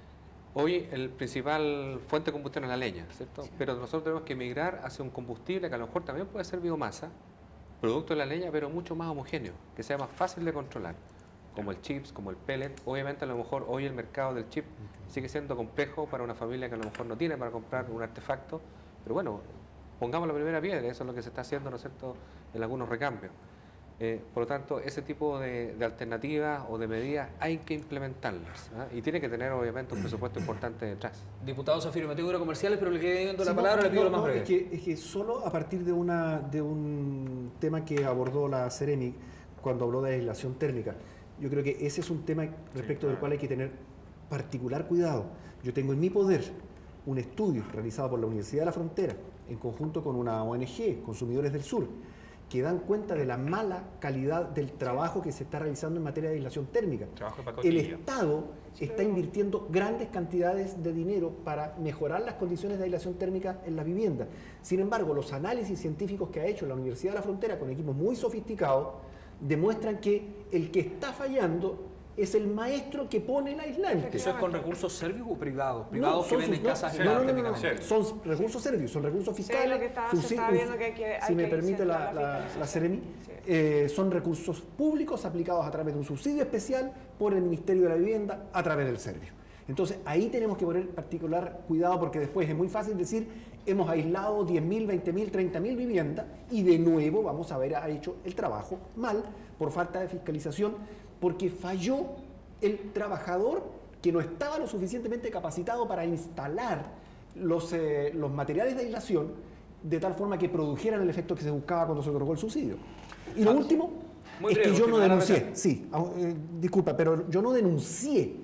hoy el principal fuente de combustión es la leña, ¿cierto? Sí. Pero nosotros tenemos que migrar hacia un combustible que a lo mejor también puede ser biomasa, producto de la leña, pero mucho más homogéneo, que sea más fácil de controlar, como el chips, como el pellet. Obviamente a lo mejor hoy el mercado del chip sigue siendo complejo para una familia que a lo mejor no tiene para comprar un artefacto, pero bueno, pongamos la primera piedra, eso es lo que se está haciendo, ¿no es cierto?, en algunos recambios. Eh, por lo tanto, ese tipo de, de alternativas o de medidas hay que implementarlas, ¿eh? Y tiene que tener obviamente un presupuesto importante detrás. Diputado Zafiro, me tengo que ir a comerciales, pero le quedé dando Sí, la no, palabra, le pido no, lo más no, breve. Es que, es que solo a partir de, una, de un tema que abordó la Ceremi cuando habló de aislación térmica, yo creo que ese es un tema respecto sí, del cual hay que tener particular cuidado. Yo tengo en mi poder un estudio realizado por la Universidad de la Frontera en conjunto con una O N G, Consumidores del Sur, que dan cuenta de la mala calidad del trabajo que se está realizando en materia de aislación térmica. El Estado está invirtiendo grandes cantidades de dinero para mejorar las condiciones de aislación térmica en las viviendas. Sin embargo, los análisis científicos que ha hecho la Universidad de la Frontera con equipos muy sofisticados demuestran que el que está fallando es el maestro que pone el aislante. ¿Eso es con recursos serbios o privados? Privados No, que venden no, casas no, aisladas no, no, no, térmicamente. son recursos serbios, son recursos fiscales. Sí, lo que está, se está viendo que hay que, hay si me que permite la, la, la, la Ceremi, sí. eh, son recursos públicos aplicados a través de un subsidio especial por el Ministerio de la Vivienda a través del Servio. Entonces ahí tenemos que poner particular cuidado porque después es muy fácil decir hemos aislado diez mil, veinte mil, treinta mil viviendas y de nuevo vamos a haber hecho el trabajo mal por falta de fiscalización porque falló el trabajador que no estaba lo suficientemente capacitado para instalar los, eh, los materiales de aislación de tal forma que produjeran el efecto que se buscaba cuando se otorgó el subsidio. Y lo último Muy es breve, que yo no denuncié, la sí, eh, disculpa, pero yo no denuncié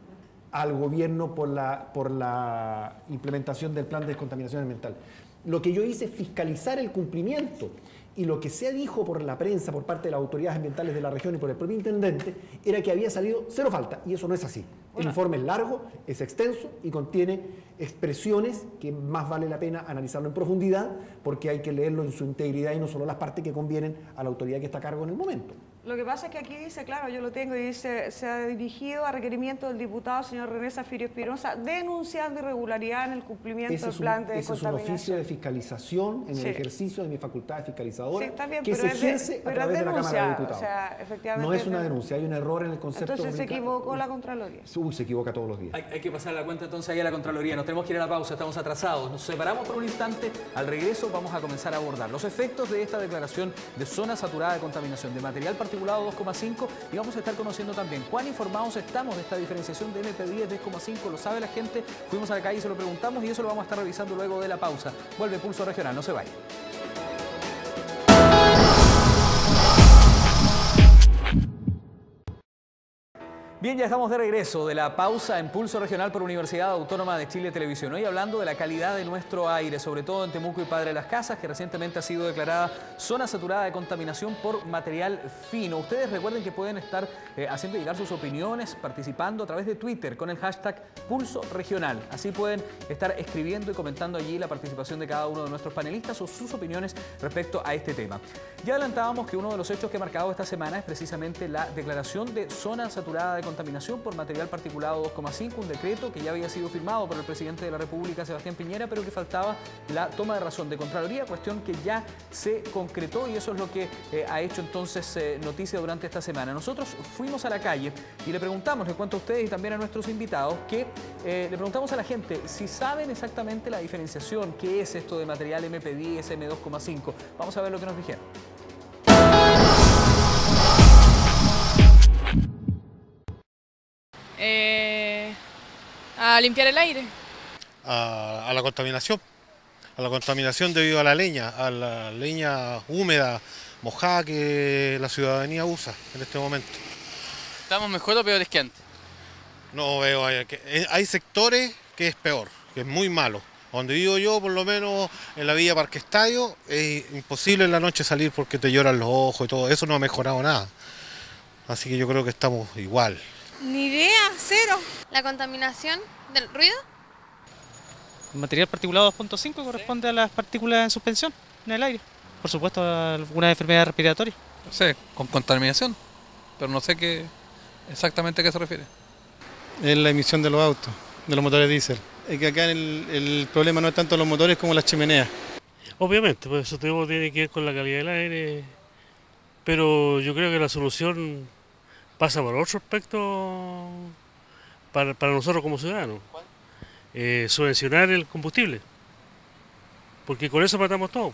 al gobierno por la, por la implementación del plan de descontaminación ambiental. Lo que yo hice es fiscalizar el cumplimiento. Y lo que se dijo por la prensa, por parte de las autoridades ambientales de la región y por el propio intendente, era que había salido cero falta, y eso no es así. El informe es largo, es extenso y contiene expresiones que más vale la pena analizarlo en profundidad, porque hay que leerlo en su integridad y no solo las partes que convienen a la autoridad que está a cargo en el momento. Lo que pasa es que aquí dice, claro, yo lo tengo, y dice, se ha dirigido a requerimiento del diputado señor René Zafiro Espinosa denunciando irregularidad en el cumplimiento ese del es un, plan de ese es un oficio de fiscalización en sí. el ejercicio de mi facultad de fiscalizadora sí, bien, que se ejerce de, a través de la Cámara de Diputados. O sea, efectivamente, no es una denuncia, hay un error en el concepto. Entonces se equivocó la Contraloría. uy, se equivoca todos los días. Hay, hay que pasar la cuenta entonces ahí a la Contraloría. Nos tenemos que ir a la pausa, estamos atrasados. Nos separamos por un instante. Al regreso vamos a comenzar a abordar los efectos de esta declaración de zona saturada de contaminación de material particulado dos coma cinco y vamos a estar conociendo también cuán informados estamos de esta diferenciación de M P diez diez coma cinco. Lo sabe la gente. Fuimos a la calle y se lo preguntamos y eso lo vamos a estar revisando luego de la pausa. Vuelve Pulso Regional, no se vaya. Bien, ya estamos de regreso de la pausa en Pulso Regional por Universidad Autónoma de Chile Televisión. Hoy hablando de la calidad de nuestro aire, sobre todo en Temuco y Padre Las Casas, que recientemente ha sido declarada zona saturada de contaminación por material fino. Ustedes recuerden que pueden estar eh, haciendo llegar sus opiniones, participando a través de Twitter con el hashtag Pulso Regional. Así pueden estar escribiendo y comentando allí la participación de cada uno de nuestros panelistas o sus opiniones respecto a este tema. Ya adelantábamos que uno de los hechos que ha marcado esta semana es precisamente la declaración de zona saturada de contaminación por material particulado dos coma cinco, un decreto que ya había sido firmado por el presidente de la República, Sebastián Piñera, pero que faltaba la toma de razón de Contraloría, cuestión que ya se concretó y eso es lo que eh, ha hecho entonces eh, noticia durante esta semana. Nosotros fuimos a la calle y le preguntamos, le cuento a ustedes y también a nuestros invitados, que eh, le preguntamos a la gente si saben exactamente la diferenciación, qué es esto de material M P diez, M dos coma cinco. Vamos a ver lo que nos dijeron. Eh, a limpiar el aire. A, a la contaminación, a la contaminación debido a la leña, a la leña húmeda, mojada que la ciudadanía usa en este momento. ¿Estamos mejor o peores que antes? No veo, hay, hay sectores que es peor, que es muy malo. Donde vivo yo, por lo menos en la Villa Parque Estadio, es imposible en la noche salir porque te lloran los ojos y todo. Eso no ha mejorado nada. Así que yo creo que estamos igual. Ni idea, cero. ¿La contaminación del ruido? El material particulado dos punto cinco corresponde a las partículas en suspensión en el aire. Por supuesto, a algunas enfermedades respiratorias. No sé, con contaminación, pero no sé qué exactamente a qué se refiere. Es la emisión de los autos, de los motores diésel. Es que acá el, el problema no es tanto los motores como las chimeneas. Obviamente, pues eso tiene que ver con la calidad del aire, pero yo creo que la solución pasa por otro aspecto para, para nosotros como ciudadanos. Eh, subvencionar el combustible, porque con eso matamos todo.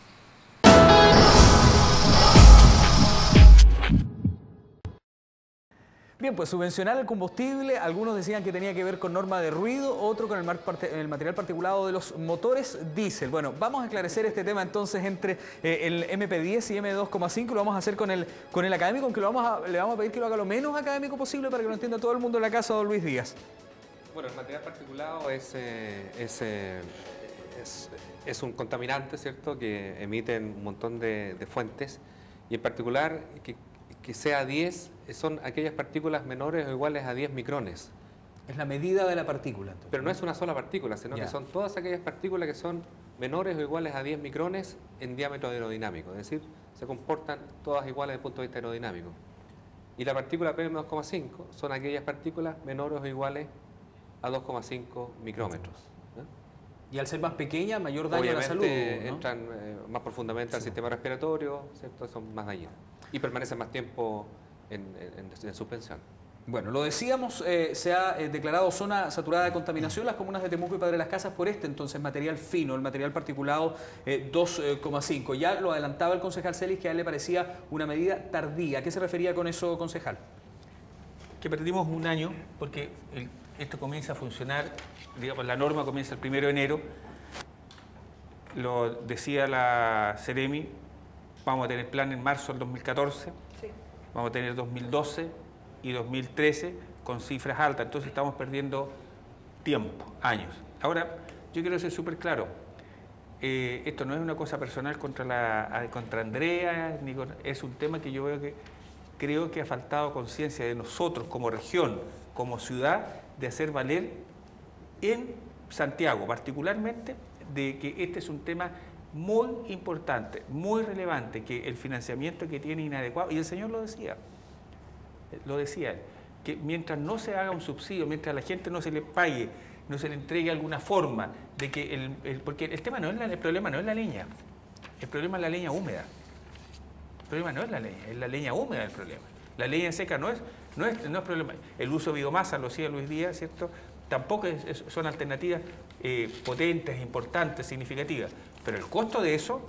Bien, pues subvencionar el combustible, algunos decían que tenía que ver con norma de ruido, otro con el, mar, el material particulado de los motores diésel. Bueno, vamos a esclarecer este tema entonces entre eh, el M P diez y M dos coma cinco, lo vamos a hacer con el, con el académico, aunque lo vamos a, le vamos a pedir que lo haga lo menos académico posible para que lo entienda todo el mundo en la casa, don Luis Díaz. Bueno, el material particulado es, eh, es, eh, es, es un contaminante, ¿cierto?, que emiten un montón de, de fuentes y en particular que que sea diez, son aquellas partículas menores o iguales a diez micrones. Es la medida de la partícula. Entonces, pero no es una sola partícula, sino ya. que son todas aquellas partículas que son menores o iguales a diez micrones en diámetro aerodinámico, es decir, se comportan todas iguales desde el punto de vista aerodinámico. Y la partícula P M dos coma cinco son aquellas partículas menores o iguales a dos coma cinco micrómetros. ¿no? Y al ser más pequeña, mayor daño Obviamente, a la salud, ¿no? entran eh, más profundamente sí. al sistema respiratorio, ¿cierto? Son más dañinas. Y permanecen más tiempo en, en, en suspensión. Bueno, lo decíamos, eh, se ha eh, declarado zona saturada de contaminación las comunas de Temuco y Padre Las Casas por este entonces material fino, el material particulado eh, dos coma cinco. Ya lo adelantaba el concejal Celis que a él le parecía una medida tardía. ¿A qué se refería con eso, concejal? Que perdimos un año porque el, esto comienza a funcionar, digamos, la norma comienza el primero de enero, lo decía la Ceremi, vamos a tener plan en marzo del dos mil catorce, sí. vamos a tener dos mil doce y dos mil trece con cifras altas, entonces estamos perdiendo tiempo, años. Ahora, yo quiero ser súper claro, eh, esto no es una cosa personal contra, la, contra Andrea, ni con, es un tema que yo veo que creo que ha faltado conciencia de nosotros como región, como ciudad, de hacer valer en Santiago particularmente, de que este es un tema muy importante, muy relevante, que el financiamiento que tiene inadecuado, y el señor lo decía, lo decía, que mientras no se haga un subsidio, mientras a la gente no se le pague, no se le entregue alguna forma de que, el, el, porque el tema no es la, el problema no es la leña, el problema es la leña húmeda, el problema no es la leña, es la leña húmeda el problema. La leña seca no es, no es, no es problema. El uso de biomasa, lo decía Luis Díaz, ¿cierto? Tampoco es, es, son alternativas eh, potentes, importantes, significativas. Pero el costo de eso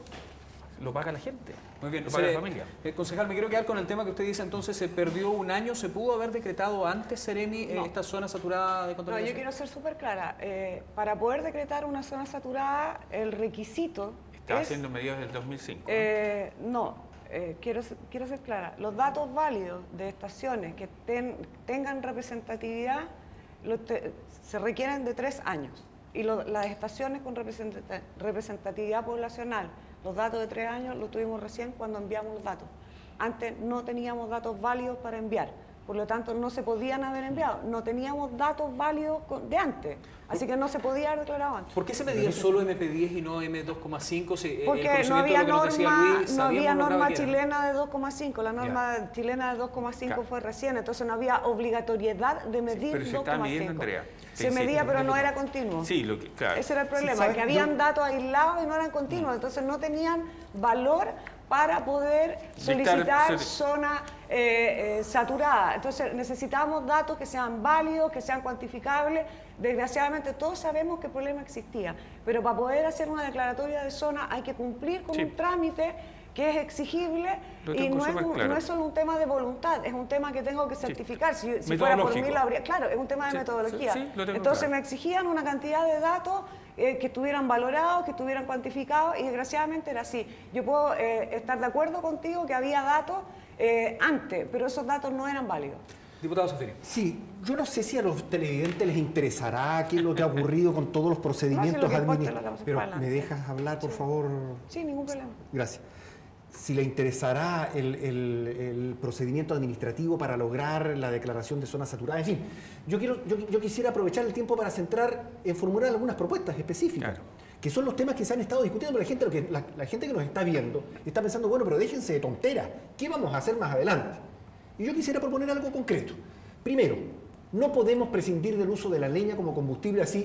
lo paga la gente. Muy bien, lo paga se, la familia. Eh, concejal, me quiero quedar con el tema que usted dice, entonces se perdió un año, ¿se pudo haber decretado antes, Seremi, no. esta zona saturada de contaminación? No, yo quiero ser súper clara. Eh, para poder decretar una zona saturada, el requisito Estaba es, haciendo medidas del dos mil cinco. Eh, no, eh, quiero, quiero ser clara. Los datos válidos de estaciones que ten, tengan representatividad lo te, se requieren de tres años. Y lo, las estaciones con representatividad poblacional, los datos de tres años los tuvimos recién cuando enviamos los datos. Antes no teníamos datos válidos para enviar, por lo tanto no se podían haber enviado, no teníamos datos válidos de antes, así que no se podía haber declarado antes. ¿Por qué se medía solo eme pe diez y no eme dos coma cinco? Si, Porque no había norma, Luis, no había norma chilena de dos coma cinco, la norma yeah. chilena de dos coma cinco claro. fue recién, entonces no había obligatoriedad de medir sí, dos coma cinco. Se medía, pero no era continuo. Sí, lo que, claro. Ese era el problema, sí, que habían Yo... datos aislados y no eran continuos, entonces no tenían valor para poder solicitar Dictar, zona eh, eh, saturada. Entonces necesitábamos datos que sean válidos, que sean cuantificables. Desgraciadamente todos sabemos que el problema existía, pero para poder hacer una declaratoria de zona hay que cumplir con sí. un trámite que es exigible y no es, un, claro. no es solo un tema de voluntad, es un tema que tengo que certificar. Sí. Si, si fuera por mí, lo habría. Claro, es un tema de sí. metodología. Sí, sí, Entonces claro. me exigían una cantidad de datos eh, que estuvieran valorados, que estuvieran cuantificados y desgraciadamente era así. Yo puedo eh, estar de acuerdo contigo que había datos eh, antes, pero esos datos no eran válidos. Diputado Safiri. Sí, yo no sé si a los televidentes les interesará qué es lo que ha ocurrido con todos los procedimientos administrativos. Pero ¿me dejas hablar, por sí. favor? Sí, ningún problema. Gracias. Si le interesará el, el, el procedimiento administrativo para lograr la declaración de zona saturada. En fin, yo, quiero, yo, yo quisiera aprovechar el tiempo para centrar en formular algunas propuestas específicas, claro. que son los temas que se han estado discutiendo, pero la gente, que, la, la gente que nos está viendo está pensando, bueno, pero déjense de tonteras, ¿qué vamos a hacer más adelante? Y yo quisiera proponer algo concreto. Primero, no podemos prescindir del uso de la leña como combustible así,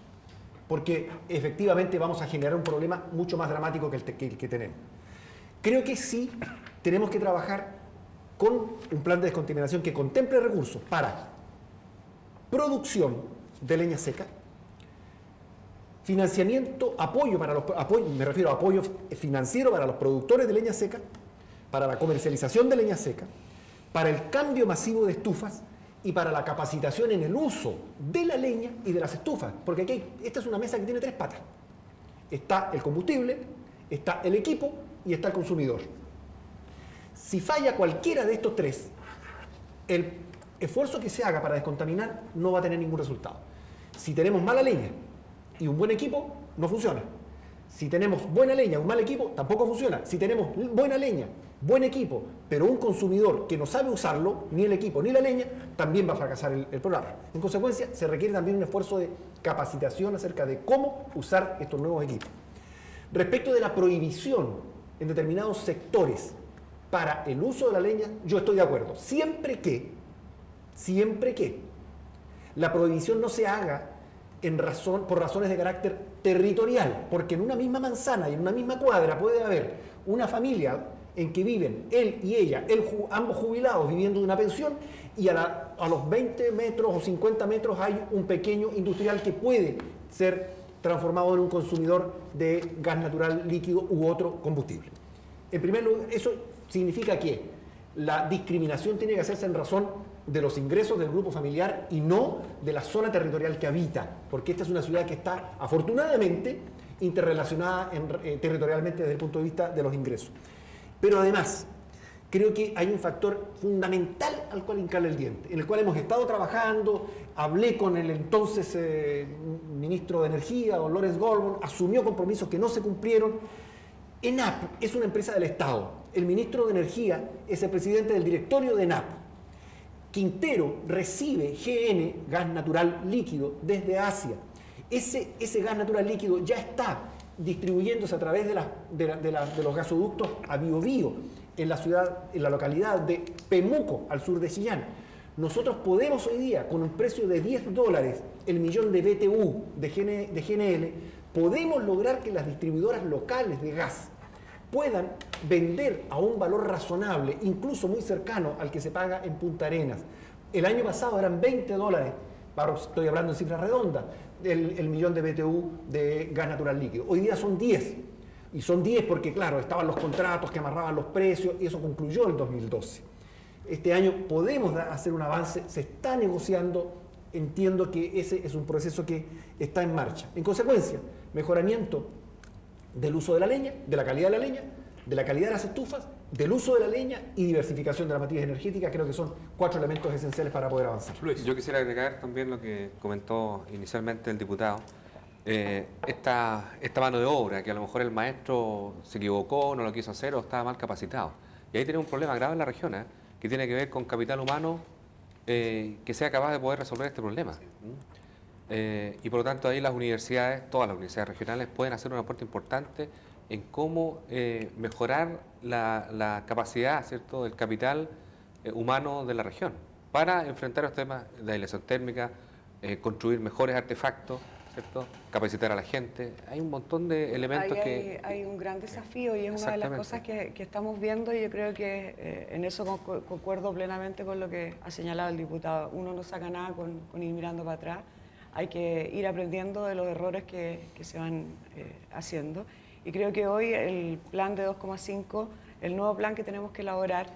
porque efectivamente vamos a generar un problema mucho más dramático que el que, el que tenemos. Creo que sí tenemos que trabajar con un plan de descontaminación que contemple recursos para producción de leña seca, financiamiento, apoyo para los apoyo, me refiero a apoyo financiero para los productores de leña seca, para la comercialización de leña seca, para el cambio masivo de estufas y para la capacitación en el uso de la leña y de las estufas, porque aquí hay, esta es una mesa que tiene tres patas. Está el combustible, está el equipo y está el consumidor. Si falla cualquiera de estos tres, el esfuerzo que se haga para descontaminar no va a tener ningún resultado. Si tenemos mala leña y un buen equipo, no funciona. Si tenemos buena leña y un mal equipo, tampoco funciona. Si tenemos buena leña, buen equipo, pero un consumidor que no sabe usarlo, ni el equipo ni la leña, también va a fracasar el, el programa. En consecuencia, se requiere también un esfuerzo de capacitación acerca de cómo usar estos nuevos equipos. Respecto de la prohibición en determinados sectores para el uso de la leña, yo estoy de acuerdo. Siempre que, siempre que la prohibición no se haga en razón, por razones de carácter territorial, porque en una misma manzana y en una misma cuadra puede haber una familia en que viven él y ella, él, ambos jubilados viviendo de una pensión, y a, la, a los veinte metros o cincuenta metros hay un pequeño industrial que puede ser transformado en un consumidor de gas natural líquido u otro combustible. En primer lugar, eso significa que la discriminación tiene que hacerse en razón de los ingresos del grupo familiar y no de la zona territorial que habita, porque esta es una ciudad que está afortunadamente interrelacionada en, eh, territorialmente desde el punto de vista de los ingresos. Pero además, creo que hay un factor fundamental al cual hincarle el diente, en el cual hemos estado trabajando. Hablé con el entonces eh, ministro de Energía, don Lawrence Goldborn, asumió compromisos que no se cumplieron. ENAP es una empresa del Estado. El ministro de Energía es el presidente del directorio de ENAP. Quintero recibe G N, gas natural líquido, desde Asia. Ese, ese gas natural líquido ya está distribuyéndose a través de, la, de, la, de, la, de los gasoductos a Biobío, en la ciudad, en la localidad de Pemuco, al sur de Chillán. Nosotros podemos hoy día, con un precio de diez dólares el millón de B T U de G N L, podemos lograr que las distribuidoras locales de gas puedan vender a un valor razonable, incluso muy cercano al que se paga en Punta Arenas. El año pasado eran veinte dólares, estoy hablando en cifras redondas, el, el millón de B T U de gas natural líquido. Hoy día son diez. Y son diez porque, claro, estaban los contratos que amarraban los precios y eso concluyó en el dos mil doce. Este año podemos hacer un avance, se está negociando, entiendo que ese es un proceso que está en marcha. En consecuencia, mejoramiento del uso de la leña, de la calidad de la leña, de la calidad de las estufas, del uso de la leña y diversificación de la matriz energética, creo que son cuatro elementos esenciales para poder avanzar. Luis. Yo quisiera agregar también lo que comentó inicialmente el diputado. Eh, esta, esta mano de obra, que a lo mejor el maestro se equivocó, no lo quiso hacer o estaba mal capacitado. Y ahí tiene un problema grave en la región, ¿eh? que tiene que ver con capital humano eh, que sea capaz de poder resolver este problema. Eh, y por lo tanto ahí las universidades, todas las universidades regionales pueden hacer un aporte importante en cómo eh, mejorar la, la capacidad, ¿cierto?, del capital eh, humano de la región para enfrentar los temas de aislación térmica, eh, construir mejores artefactos, ¿cierto?, capacitar a la gente. Hay un montón de elementos hay, que... Hay, hay un gran desafío y es una de las cosas que, que estamos viendo y yo creo que eh, en eso concuerdo plenamente con lo que ha señalado el diputado. Uno no saca nada con, con ir mirando para atrás, hay que ir aprendiendo de los errores que, que se van eh, haciendo. Y creo que hoy el plan de dos coma cinco, el nuevo plan que tenemos que elaborar,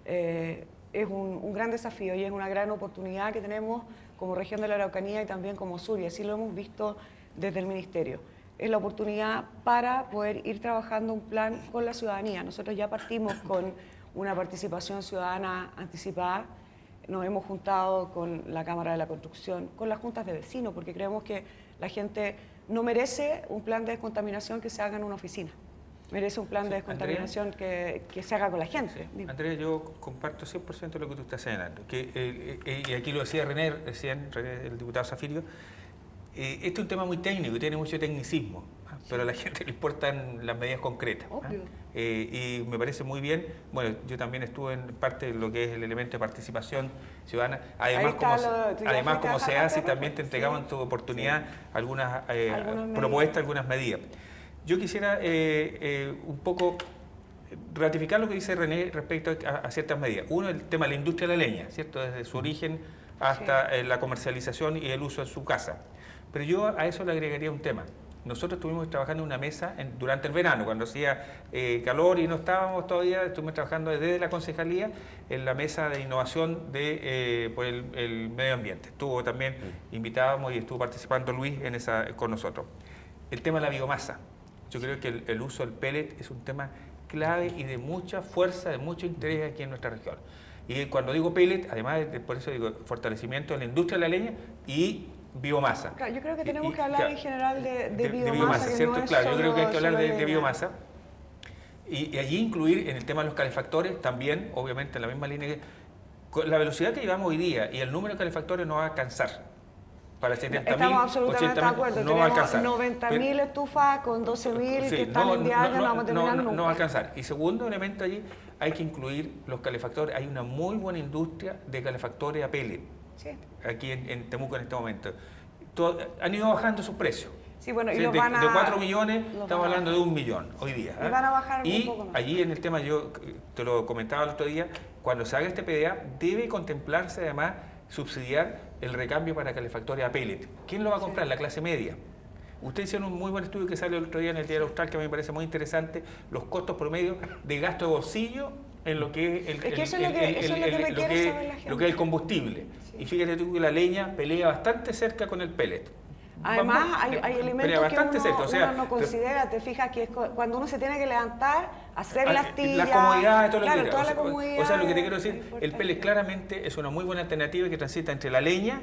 eh, es un, un gran desafío y es una gran oportunidad que tenemos como región de la Araucanía y también como sur, y así lo hemos visto desde el Ministerio. Es la oportunidad para poder ir trabajando un plan con la ciudadanía. Nosotros ya partimos con una participación ciudadana anticipada, nos hemos juntado con la Cámara de la Construcción, con las juntas de vecinos, porque creemos que la gente no merece un plan de descontaminación que se haga en una oficina. Merece un plan sí, de descontaminación Andrea, que, que se haga con la gente. Sí. Andrea, yo comparto cien por ciento lo que tú estás señalando. Que, eh, eh, y aquí lo decía René, recién, René, el diputado Zafirio, eh, este es un tema muy técnico, tiene mucho tecnicismo, ¿eh? sí. pero a la gente le importan las medidas concretas. ¿eh? Eh, y me parece muy bien, bueno, yo también estuve en parte de lo que es el elemento de participación ciudadana, además como, lo, además como se hace, también te entregamos sí. en tu oportunidad sí. algunas eh, propuestas, algunas medidas. Yo quisiera eh, eh, un poco ratificar lo que dice René respecto a, a ciertas medidas. Uno, el tema de la industria de la leña, ¿cierto? Desde su origen hasta sí. eh, la comercialización y el uso en su casa. Pero yo a eso le agregaría un tema. Nosotros estuvimos trabajando en una mesa en, durante el verano, cuando hacía eh, calor y no estábamos todavía, estuvimos trabajando desde la concejalía en la mesa de innovación de, eh, por el, el medio ambiente. Estuvo también, sí. invitábamos y estuvo participando Luis en esa, con nosotros. El tema de la biomasa. Yo creo que el, el uso del pellet es un tema clave y de mucha fuerza, de mucho interés aquí en nuestra región. Y cuando digo pellet, además, de, por eso digo fortalecimiento de la industria de la leña y biomasa. Claro, yo creo que tenemos y, que hablar claro, en general de, de, de biomasa. De biomasa, que ¿cierto? No claro, solo, yo creo que hay que hablar de, de, de biomasa. Y, y allí incluir en el tema de los calefactores también, obviamente, en la misma línea que con la velocidad que llevamos hoy día y el número de calefactores no va a alcanzar. Para setenta mil, Estamos absolutamente de acuerdo. No va a alcanzar. noventa mil estufas con doce mil sí, que están no, en diario, no, no, no vamos a terminar no, nunca. No va a alcanzar. Y segundo elemento allí, hay que incluir los calefactores. Hay una muy buena industria de calefactores a pellet sí. aquí en, en Temuco en este momento. Todo, han ido bajando sus precios. Sí, bueno, y sí, los de, van a, de cuatro millones, estamos hablando de un millón hoy día. Y ¿eh? van a bajar y un poco más. Allí en el tema, yo te lo comentaba el otro día, cuando se haga este P D A, debe contemplarse además subsidiar el recambio para calefactores a pellet. ¿Quién lo va a comprar? Sí. La clase media. Ustedes hicieron un muy buen estudio que salió el otro día en el Diario Austral, que a mí me parece muy interesante, los costos promedio de gasto de bolsillo en lo que es el, es que eso es lo que, eso es lo que requiere saber la gente. Lo que es el combustible. Sí. Y fíjate tú que la leña pelea bastante cerca con el pellet. Además, Vamos, hay, hay elementos que uno, cerca, o sea, uno no considera, te fijas que es cuando uno se tiene que levantar, hacer a, las tiras, la comodidad, todo claro, lo que toda o sea, la comodidad. O sea, lo que te quiero decir, el pellet claramente es una muy buena alternativa que transita entre la leña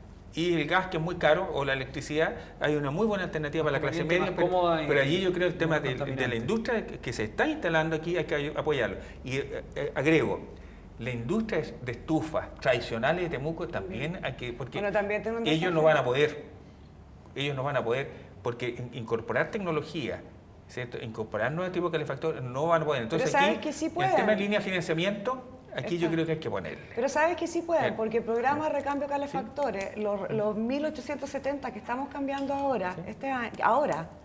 y el gas, que es muy caro, o la electricidad. Hay una muy buena alternativa para la clase media, pero, pero allí yo creo el tema de, de la industria que se está instalando aquí hay que apoyarlo. Y eh, eh, agrego, la industria de estufas tradicionales de Temuco también hay que, porque bueno, también ellos no van a poder, ellos no van a poder, porque incorporar tecnología, ¿cierto? Incorporar nuevos tipos de calefactores no van a poder. Entonces pero aquí, que sí el tema de línea de financiamiento, aquí Está. yo creo que hay que ponerle. Pero sabes que sí pueden, porque el programa de recambio de calefactores, sí. los, los mil ochocientos setenta que estamos cambiando ahora, sí. este año, ahora, sí.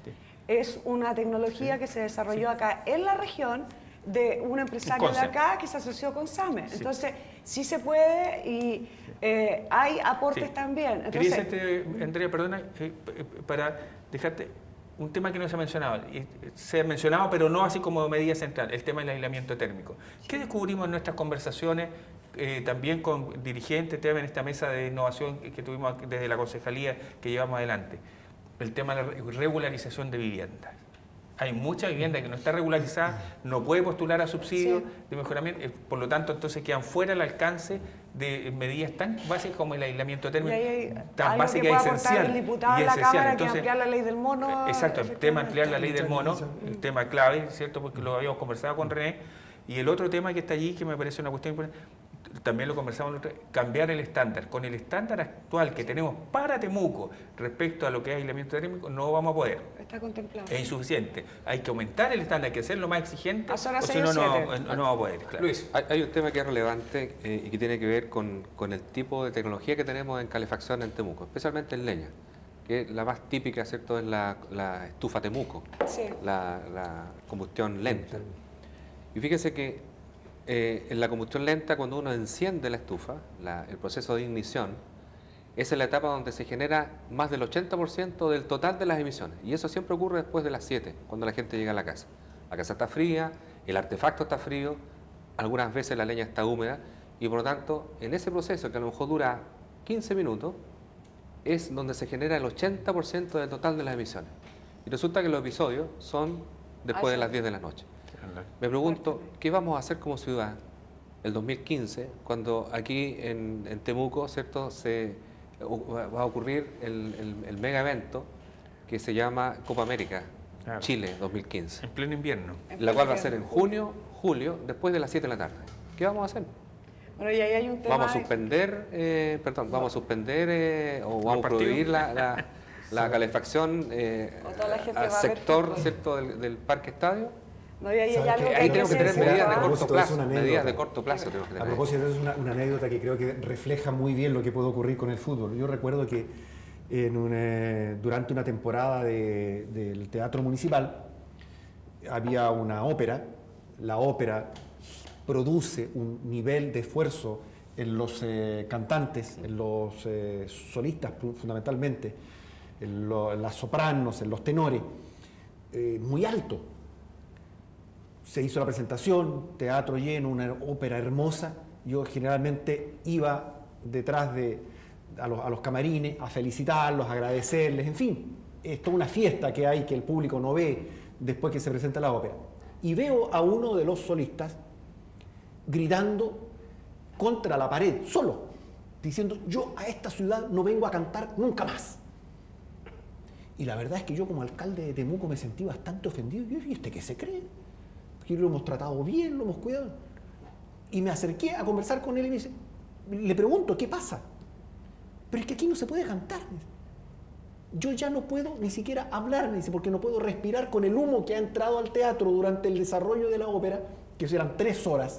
es una tecnología sí. que se desarrolló sí. acá en la región de un empresario de acá que se asoció con SAME. Sí. Entonces, sí se puede y eh, hay aportes sí. también. Entonces, Quería hacerte, Andrea, perdona, eh, para dejarte un tema que no se ha mencionado. Se ha mencionado, pero no así como medida central, el tema del aislamiento térmico. ¿Qué descubrimos en nuestras conversaciones, eh, también con dirigentes, en esta mesa de innovación que tuvimos desde la concejalía que llevamos adelante? El tema de la regularización de viviendas. Hay mucha vivienda que no está regularizada, no puede postular a subsidios sí. de mejoramiento, por lo tanto, entonces quedan fuera del alcance de medidas tan básicas como el aislamiento térmico, tan básica y esencial. El diputado de la Cámara, entonces, que ampliar la ley del mono. Exacto, el tema de ampliar la ley del mono, el tema clave, ¿cierto? Porque lo habíamos conversado con René. Y el otro tema que está allí, que me parece una cuestión importante, también lo conversamos, cambiar el estándar. Con el estándar actual que tenemos para Temuco respecto a lo que es aislamiento térmico, no vamos a poder. Está contemplado. Es insuficiente. Hay que aumentar el estándar, hay que hacerlo más exigente, o si no, no, no vamos a poder. Claro. Luis. Hay, hay un tema que es relevante eh, y que tiene que ver con, con el tipo de tecnología que tenemos en calefacción en Temuco, especialmente en leña, que la más típica, ¿cierto?, es la, la estufa Temuco, sí. la, la combustión lenta. Y fíjense que Eh, en la combustión lenta, cuando uno enciende la estufa, la, el proceso de ignición, esa es la etapa donde se genera más del ochenta por ciento del total de las emisiones. Y eso siempre ocurre después de las siete, cuando la gente llega a la casa. La casa está fría, el artefacto está frío, algunas veces la leña está húmeda, y por lo tanto, en ese proceso, que a lo mejor dura quince minutos, es donde se genera el ochenta por ciento del total de las emisiones. Y resulta que los episodios son después de las diez de la noche. Me pregunto, ¿qué vamos a hacer como ciudad el dos mil quince, cuando aquí en, en Temuco, ¿cierto?, se, va a ocurrir el, el, el mega evento que se llama Copa América claro. Chile dos mil quince? En pleno invierno. La cual va a ser en junio, julio, después de las siete de la tarde. ¿Qué vamos a hacer? Bueno, y ahí hay un tema... ¿Vamos a suspender, eh, perdón, vamos a suspender eh, o vamos a prohibir la, la, la calefacción eh, al sector, ¿cierto?, del, del Parque Estadio? No, y ahí, hay que, ahí tenemos que tener medidas de corto plazo. Medidas de corto plazo tenemos que tener. A propósito, es una, una anécdota que creo que refleja muy bien lo que puede ocurrir con el fútbol. Yo recuerdo que en una, durante una temporada de, del Teatro Municipal había una ópera. La ópera produce un nivel de esfuerzo en los eh, cantantes, en los eh, solistas fundamentalmente, en, lo, en las sopranos, en los tenores, eh, muy alto. Se hizo la presentación, teatro lleno, una ópera hermosa. Yo generalmente iba detrás de a los, a los camarines a felicitarlos, a agradecerles, en fin. Es toda una fiesta que hay que el público no ve después que se presenta la ópera. Y veo a uno de los solistas gritando contra la pared, solo, diciendo: yo a esta ciudad no vengo a cantar nunca más. Y la verdad es que yo, como alcalde de Temuco, me sentí bastante ofendido. Yo, ¿y este qué se cree? Porque lo hemos tratado bien, lo hemos cuidado. Y me acerqué a conversar con él y me dice, le pregunto, ¿qué pasa? Pero es que aquí no se puede cantar. Yo ya no puedo ni siquiera hablar, me dice, porque no puedo respirar con el humo que ha entrado al teatro durante el desarrollo de la ópera, que eran tres horas.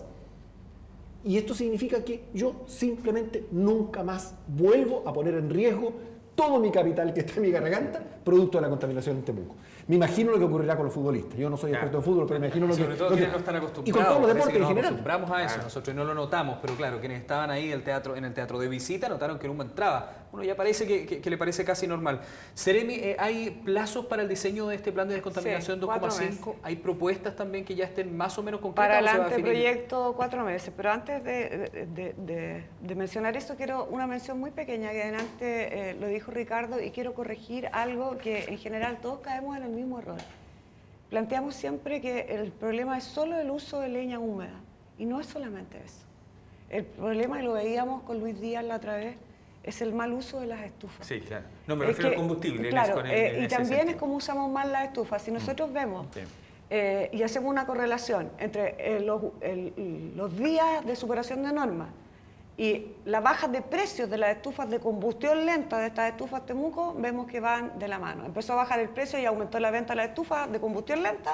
Y esto significa que yo simplemente nunca más vuelvo a poner en riesgo todo mi capital que está en mi garganta, producto de la contaminación en Temuco. Me imagino lo que ocurrirá con los futbolistas. Yo no soy experto en fútbol, pero me imagino lo que... Sobre todo lo quienes que, no están acostumbrados. Y con todos los deportes en general. Nos acostumbramos a eso nosotros y no lo notamos, pero claro, quienes estaban ahí el teatro, en el teatro de visita notaron que el humo entraba. Bueno, ya parece que, que, que le parece casi normal. Seremi, eh, ¿hay plazos para el diseño de este plan de descontaminación sí, dos coma cinco? ¿Hay propuestas también que ya estén más o menos concretas? Para el anteproyecto, cuatro meses. Pero antes de, de, de, de mencionar esto, quiero una mención muy pequeña que adelante eh, lo dijo Ricardo, y quiero corregir algo que en general todos caemos en el mismo error. Planteamos siempre que el problema es solo el uso de leña húmeda, y no es solamente eso. El problema, y lo veíamos con Luis Díaz la otra vez, es el mal uso de las estufas. Sí, claro. No, me refiero al combustible. Claro, en, en, en eh, y también sentido. Es como usamos mal las estufas. Si nosotros vemos sí. eh, y hacemos una correlación entre eh, los, el, los días de superación de normas y la baja de precios de las estufas de combustión lenta de estas estufas Temuco, vemos que van de la mano. Empezó a bajar el precio y aumentó la venta de las estufas de combustión lenta,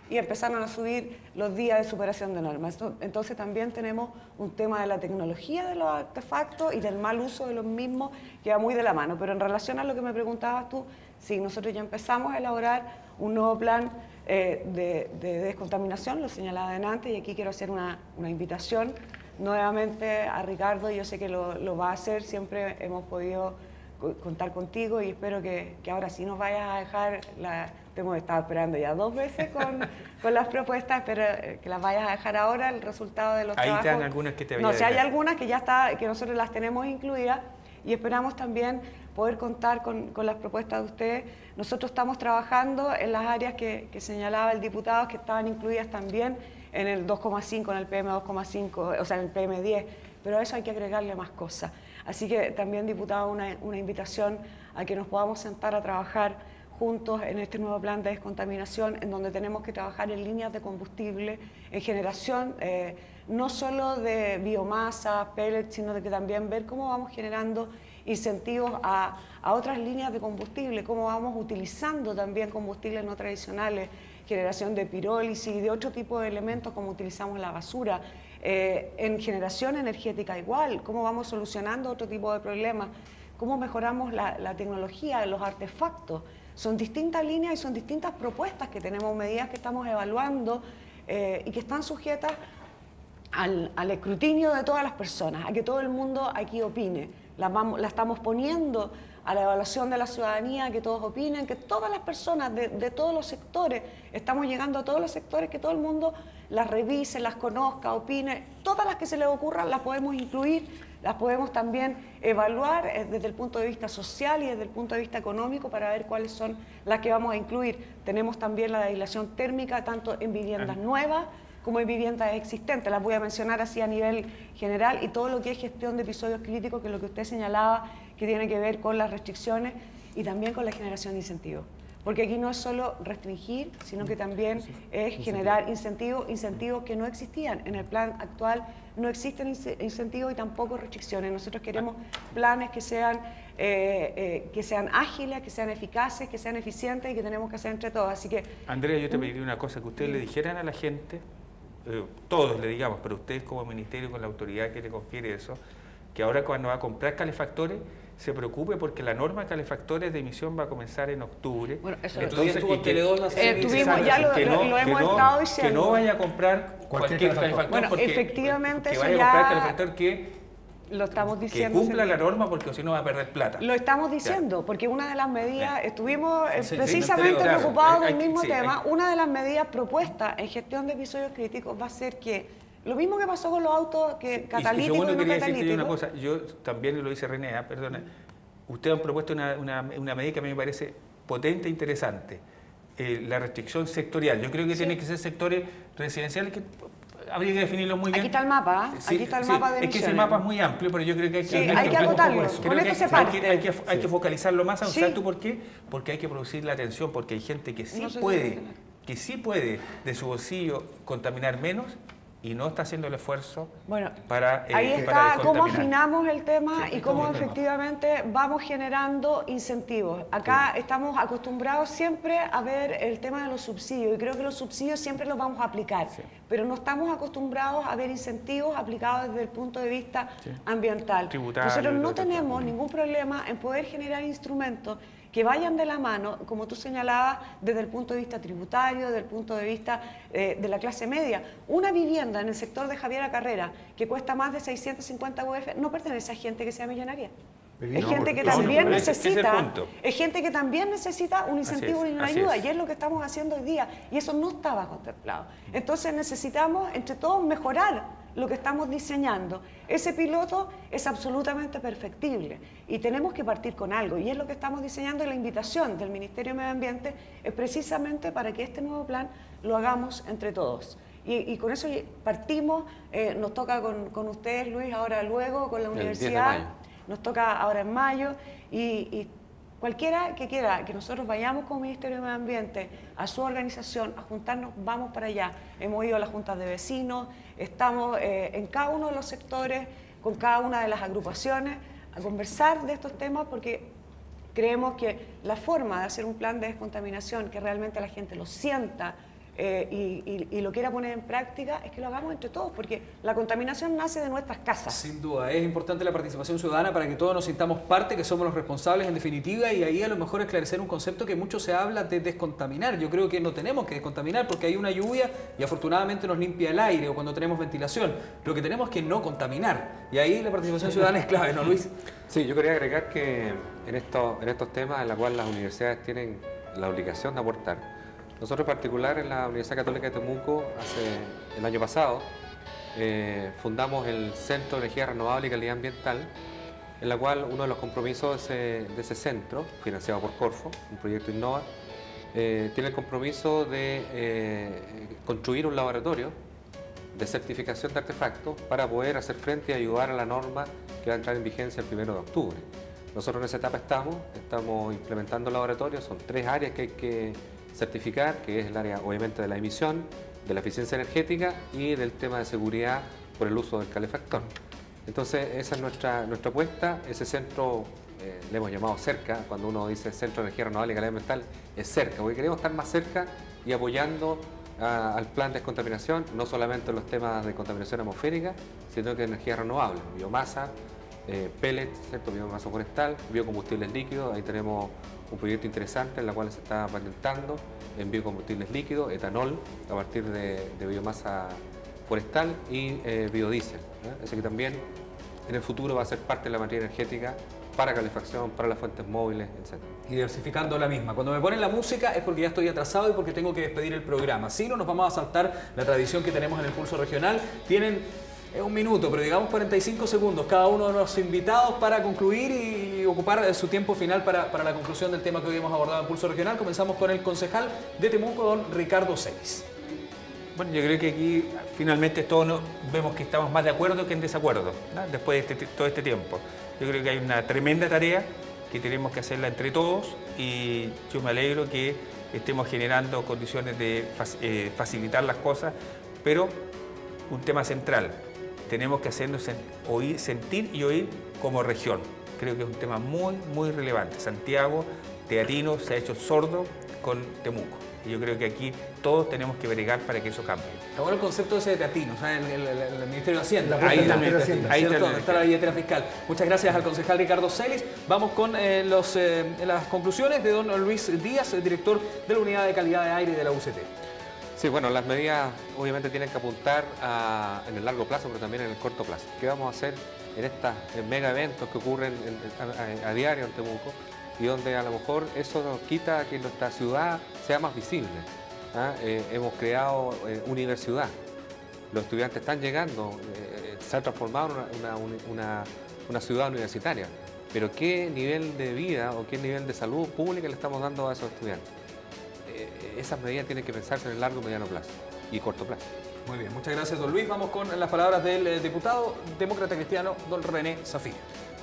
y empezaron a subir los días de superación de normas. Entonces también tenemos un tema de la tecnología de los artefactos y del mal uso de los mismos que va muy de la mano. Pero en relación a lo que me preguntabas tú, sí, nosotros ya empezamos a elaborar un nuevo plan eh, de, de descontaminación, lo señalaba antes, y aquí quiero hacer una, una invitación nuevamente a Ricardo. Yo sé que lo, lo va a hacer, siempre hemos podido contar contigo y espero que, que ahora sí nos vayas a dejar, la, te hemos estado esperando ya dos veces con, con las propuestas, espero que las vayas a dejar ahora, el resultado de los Ahí trabajos. Ahí están algunas que te No, a si hay algunas que ya está, que nosotros las tenemos incluidas y esperamos también poder contar con, con las propuestas de ustedes. Nosotros estamos trabajando en las áreas que, que señalaba el diputado, que estaban incluidas también en el dos coma cinco, en el P M dos coma cinco, o sea, en el P M diez, pero a eso hay que agregarle más cosas. Así que también, diputado, una, una invitación a que nos podamos sentar a trabajar juntos en este nuevo plan de descontaminación, en donde tenemos que trabajar en líneas de combustible, en generación, eh, no solo de biomasa, pellets, sino de que también ver cómo vamos generando incentivos a, a otras líneas de combustible, cómo vamos utilizando también combustibles no tradicionales, generación de pirólisis y de otro tipo de elementos como utilizamos la basura, eh, en generación energética igual, cómo vamos solucionando otro tipo de problemas, cómo mejoramos la, la tecnología, los artefactos. Son distintas líneas y son distintas propuestas que tenemos, medidas que estamos evaluando eh, y que están sujetas al, al escrutinio de todas las personas, a que todo el mundo aquí opine. La, vamos, la estamos poniendo a la evaluación de la ciudadanía, que todos opinen, que todas las personas de, de todos los sectores, estamos llegando a todos los sectores, que todo el mundo las revise, las conozca, opine, todas las que se les ocurran las podemos incluir, las podemos también evaluar desde el punto de vista social y desde el punto de vista económico para ver cuáles son las que vamos a incluir. Tenemos también la aislación térmica tanto en viviendas nuevas como en viviendas existentes, las voy a mencionar así a nivel general, y todo lo que es gestión de episodios críticos, que es lo que usted señalaba, que tiene que ver con las restricciones y también con la generación de incentivos. Porque aquí no es solo restringir, sino que también es generar incentivos, incentivos que no existían. En el plan actual no existen incentivos y tampoco restricciones. Nosotros queremos planes que sean, eh, eh, que sean ágiles, que sean eficaces, que sean eficientes y que tenemos que hacer entre todos. Así que, Andrea, yo te pediría una cosa, que ustedes le dijeran a la gente, eh, todos le digamos, pero ustedes como ministerio, con la autoridad que le confiere eso, que ahora cuando va a comprar calefactores, se preocupe porque la norma de calefactores de emisión va a comenzar en octubre. Bueno, eso entonces, estuvo y que, eh, tuvimos, ya lo, que lo, no, lo hemos que no, estado diciendo. Que no vaya a comprar cualquier, cualquier calefactor, bueno, porque, efectivamente que eso vaya ya a comprar calefactor que lo estamos diciendo, que cumpla la norma, porque si no va a perder plata. Lo estamos diciendo, ya. Porque una de las medidas, ya. estuvimos sí, precisamente sí, preocupados claro. del mismo sí, tema, hay... una de las medidas propuestas en gestión de episodios críticos va a ser que, lo mismo que pasó con los autos que sí, catalíticos y, y, segundo, no quería catalíticos. decirte una cosa, yo también lo dice René, perdona, ustedes han propuesto una, una, una medida que a mí me parece potente e interesante, eh, la restricción sectorial. Yo creo que sí. tiene que ser sectores residenciales que habría que definirlo muy bien. Aquí está el mapa, sí, aquí está el sí, mapa de Es que ese mapa es muy amplio, pero yo creo que hay que... Sí, hay que acotarlo, con esto se parte. Hay que, hay que, hay que focalizarlo más. Sí. ¿Sabes tú por qué? Porque hay que producir la atención, porque hay gente que sí no puede, que sí puede de su bolsillo contaminar menos y no está haciendo el esfuerzo bueno, para eh, ahí está para cómo afinamos el tema sí, y cómo efectivamente vamos generando incentivos. Acá sí. estamos acostumbrados siempre a ver el tema de los subsidios y creo que los subsidios siempre los vamos a aplicar, sí. pero no estamos acostumbrados a ver incentivos aplicados desde el punto de vista sí. ambiental. Tributario, Nosotros no tenemos ningún problema en poder generar instrumentos que vayan de la mano, como tú señalabas, desde el punto de vista tributario, desde el punto de vista eh, de la clase media. Una vivienda en el sector de Javiera Carrera que cuesta más de seiscientos cincuenta U F no pertenece a gente que sea millonaria. Es no, gente que también no, necesita, es, es gente que también necesita un incentivo y una ayuda, es. y es lo que estamos haciendo hoy día, y eso no estaba contemplado. Entonces necesitamos entre todos mejorar lo que estamos diseñando. Ese piloto es absolutamente perfectible y tenemos que partir con algo, y es lo que estamos diseñando, y la invitación del Ministerio de Medio Ambiente es precisamente para que este nuevo plan lo hagamos entre todos. Y, y con eso partimos, eh, nos toca con, con ustedes, Luis, ahora luego, con la el universidad, nos toca ahora en mayo, y, y cualquiera que quiera que nosotros vayamos como Ministerio de Medio Ambiente a su organización, a juntarnos, vamos para allá. Hemos ido a las juntas de vecinos, estamos eh, en cada uno de los sectores, con cada una de las agrupaciones, a conversar de estos temas, porque creemos que la forma de hacer un plan de descontaminación, que realmente la gente lo sienta, eh, y, y, y lo quiera poner en práctica, es que lo hagamos entre todos, porque la contaminación nace de nuestras casas. Sin duda, es importante la participación ciudadana para que todos nos sintamos parte, que somos los responsables en definitiva, y ahí a lo mejor esclarecer un concepto que mucho se habla de descontaminar. Yo creo que no tenemos que descontaminar porque hay una lluvia y afortunadamente nos limpia el aire o cuando tenemos ventilación. Lo que tenemos que no contaminar, y ahí la participación ciudadana es clave, ¿no, Luis? Sí, yo quería agregar que en, esto, en estos temas en los cuales las universidades tienen la obligación de aportar. Nosotros en particular en la Universidad Católica de Temuco, hace el año pasado, eh, fundamos el Centro de Energía Renovable y Calidad Ambiental, en la cual uno de los compromisos de ese, de ese centro, financiado por Corfo, un proyecto Innova, eh, tiene el compromiso de eh, construir un laboratorio de certificación de artefactos para poder hacer frente y ayudar a la norma que va a entrar en vigencia el primero de octubre. Nosotros en esa etapa estamos, estamos implementando el laboratorio, son tres áreas que hay que certificar, que es el área obviamente de la emisión, de la eficiencia energética y del tema de seguridad por el uso del calefactor. Entonces esa es nuestra, nuestra apuesta. Ese centro eh, le hemos llamado cerca, cuando uno dice Centro de Energía Renovable y Calidad Ambiental, es cerca, porque queremos estar más cerca y apoyando a, al plan de descontaminación, no solamente en los temas de contaminación atmosférica, sino que energía renovable, biomasa, eh, pellets, ¿cierto? Biomasa forestal, biocombustibles líquidos. Ahí tenemos un proyecto interesante en el cual se está patentando en biocombustibles líquidos, etanol a partir de, de biomasa forestal y eh, biodiesel. ¿eh? Así que también en el futuro va a ser parte de la materia energética para calefacción, para las fuentes móviles, etcétera. Y diversificando la misma. Cuando me ponen la música es porque ya estoy atrasado y porque tengo que despedir el programa. Si no, nos vamos a saltar la tradición que tenemos en el Pulso Regional. Tienen Es un minuto, pero digamos cuarenta y cinco segundos cada uno de los invitados para concluir y ocupar su tiempo final para, para la conclusión del tema que hoy hemos abordado en Pulso Regional. Comenzamos con el concejal de Temuco, don Ricardo Celis. Bueno, yo creo que aquí finalmente todos nos vemos que estamos más de acuerdo que en desacuerdo, ¿no? Después de este, todo este tiempo. Yo creo que hay una tremenda tarea que tenemos que hacerla entre todos y yo me alegro que estemos generando condiciones de eh, facilitar las cosas, pero un tema central. Tenemos que hacernos oír, sentir y oír como región. Creo que es un tema muy, muy relevante. Santiago, teatino, se ha hecho sordo con Temuco. Y yo creo que aquí todos tenemos que bregar para que eso cambie. Ahora el concepto ese de teatino, o sea, el, el, el, el Ministerio de Hacienda. La ahí también, ahí está la billetera fiscal. Muchas gracias al concejal Ricardo Celis. Vamos con eh, los, eh, las conclusiones de don Luis Díaz, el director de la Unidad de Calidad de Aire de la U C T. Sí, bueno, las medidas obviamente tienen que apuntar a, en el largo plazo, pero también en el corto plazo. ¿Qué vamos a hacer en estos mega eventos que ocurren en, a, a diario en Temuco y donde a lo mejor eso nos quita que nuestra ciudad sea más visible? ¿ah? Eh, hemos creado eh, universidad, los estudiantes están llegando, eh, se ha transformado en una, una, una, una ciudad universitaria, pero ¿qué nivel de vida o qué nivel de salud pública le estamos dando a esos estudiantes? Esas medidas tienen que pensarse en el largo, mediano plazo y corto plazo. Muy bien, muchas gracias, don Luis. Vamos con las palabras del eh, diputado demócrata cristiano, don René Zafir.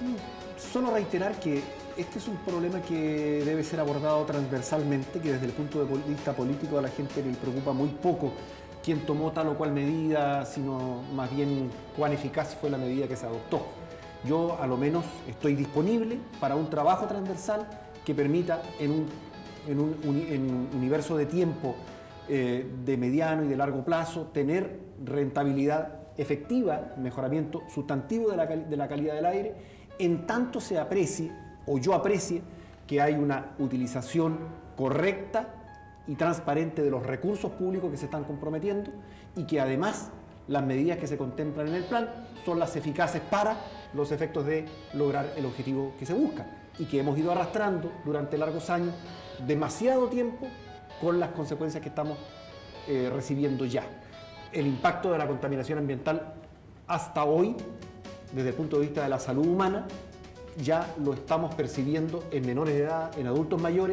Solo reiterar que este es un problema que debe ser abordado transversalmente, que desde el punto de vista político a la gente le preocupa muy poco quién tomó tal o cual medida, sino más bien cuán eficaz fue la medida que se adoptó. Yo, a lo menos, estoy disponible para un trabajo transversal que permita en un en un uni, en universo de tiempo eh, de mediano y de largo plazo, tener rentabilidad efectiva, mejoramiento sustantivo de la, de la calidad del aire, en tanto se aprecie, o yo aprecie, que hay una utilización correcta y transparente de los recursos públicos que se están comprometiendo y que además las medidas que se contemplan en el plan son las eficaces para los efectos de lograr el objetivo que se busca y que hemos ido arrastrando durante largos años, demasiado tiempo, con las consecuencias que estamos eh, recibiendo ya. El impacto de la contaminación ambiental hasta hoy, desde el punto de vista de la salud humana, ya lo estamos percibiendo en menores de edad, en adultos mayores,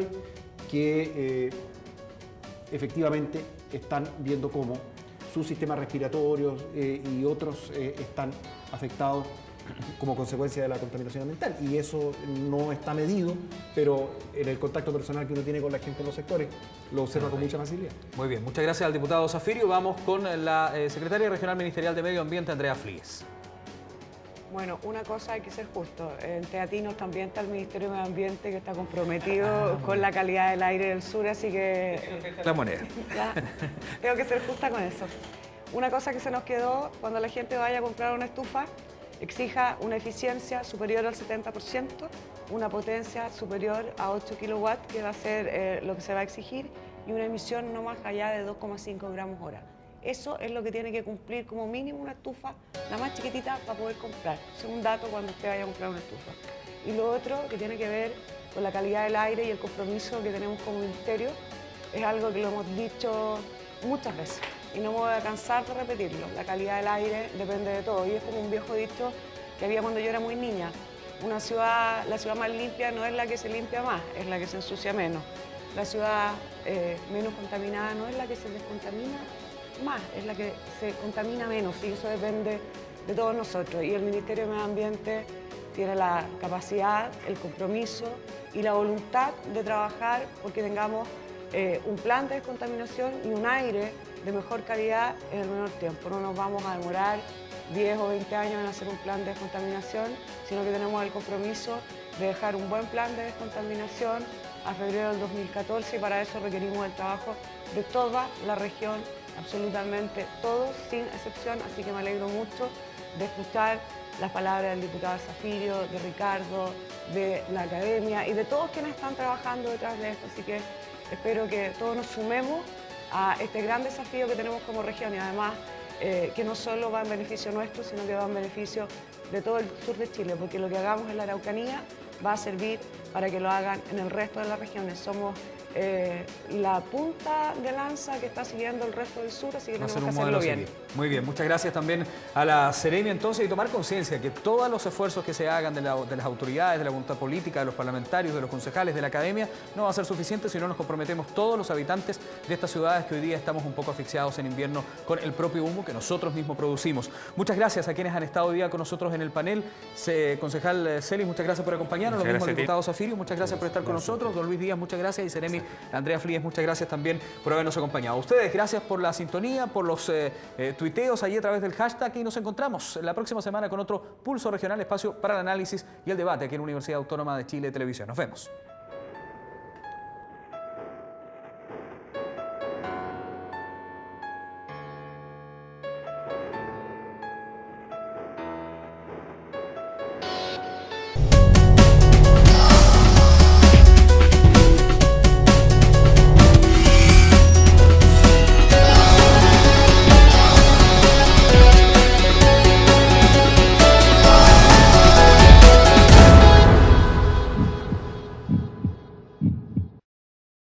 que eh, efectivamente están viendo cómo sus sistemas respiratorios eh, y otros eh, están afectados como consecuencia de la contaminación ambiental, y eso no está medido, pero en el contacto personal que uno tiene con la gente en los sectores lo observa con mucha facilidad. Muy bien, muchas gracias al diputado Zafirio. Vamos con la eh, secretaria regional ministerial de Medio Ambiente, Andrea Flies. Bueno, una cosa hay que ser justo. En Teatinos también está el Ministerio de Medio Ambiente, que está comprometido ah, con la calidad del aire del sur, así que... La moneda. Ya, tengo que ser justa con eso. Una cosa que se nos quedó, cuando la gente vaya a comprar una estufa, exija una eficiencia superior al setenta por ciento, una potencia superior a ocho kilowatts, que va a ser eh, lo que se va a exigir, y una emisión no más allá de dos coma cinco gramos hora. Eso es lo que tiene que cumplir como mínimo una estufa, la más chiquitita, para poder comprar. Ese es un dato cuando usted vaya a comprar una estufa. Y lo otro, que tiene que ver con la calidad del aire y el compromiso que tenemos como ministerio, es algo que lo hemos dicho muchas veces y no me voy a cansar de repetirlo. La calidad del aire depende de todo y es como un viejo dicho que había cuando yo era muy niña. Una ciudad, la ciudad más limpia no es la que se limpia más, es la que se ensucia menos. La ciudad eh, menos contaminada no es la que se descontamina más, es la que se contamina menos y eso depende de todos nosotros. Y el Ministerio de Medio Ambiente tiene la capacidad, el compromiso y la voluntad de trabajar porque tengamos eh, un plan de descontaminación y un aire de mejor calidad en el menor tiempo. No nos vamos a demorar diez o veinte años en hacer un plan de descontaminación, sino que tenemos el compromiso de dejar un buen plan de descontaminación a febrero del dos mil catorce y para eso requerimos el trabajo de toda la región, absolutamente todos, sin excepción, así que me alegro mucho de escuchar las palabras del diputado Zafirio, de Ricardo, de la academia y de todos quienes están trabajando detrás de esto, así que espero que todos nos sumemos a este gran desafío que tenemos como región y además eh, que no solo va en beneficio nuestro, sino que va en beneficio de todo el sur de Chile, porque lo que hagamos en la Araucanía va a servir para que lo hagan en el resto de las regiones. Somos eh, la punta de lanza que está siguiendo el resto del sur, así que tenemos que hacerlo bien. Muy bien, muchas gracias también a la Seremi entonces y tomar conciencia que todos los esfuerzos que se hagan de, la, de las autoridades, de la voluntad política, de los parlamentarios, de los concejales, de la academia, no va a ser suficiente si no nos comprometemos todos los habitantes de estas ciudades que hoy día estamos un poco asfixiados en invierno con el propio humo que nosotros mismos producimos. Muchas gracias a quienes han estado hoy día con nosotros en el panel. Se, concejal Celis, muchas gracias por acompañarnos, lo mismo al diputado Zafirio, muchas gracias por estar con nosotros, don Luis Díaz, muchas gracias y Seremi Andrea Fríes, muchas gracias también por habernos acompañado. A ustedes, gracias por la sintonía, por los eh, eh, tuiteos allí a través del hashtag y nos encontramos la próxima semana con otro Pulso Regional, espacio para el análisis y el debate aquí en la Universidad Autónoma de Chile Televisión. Nos vemos.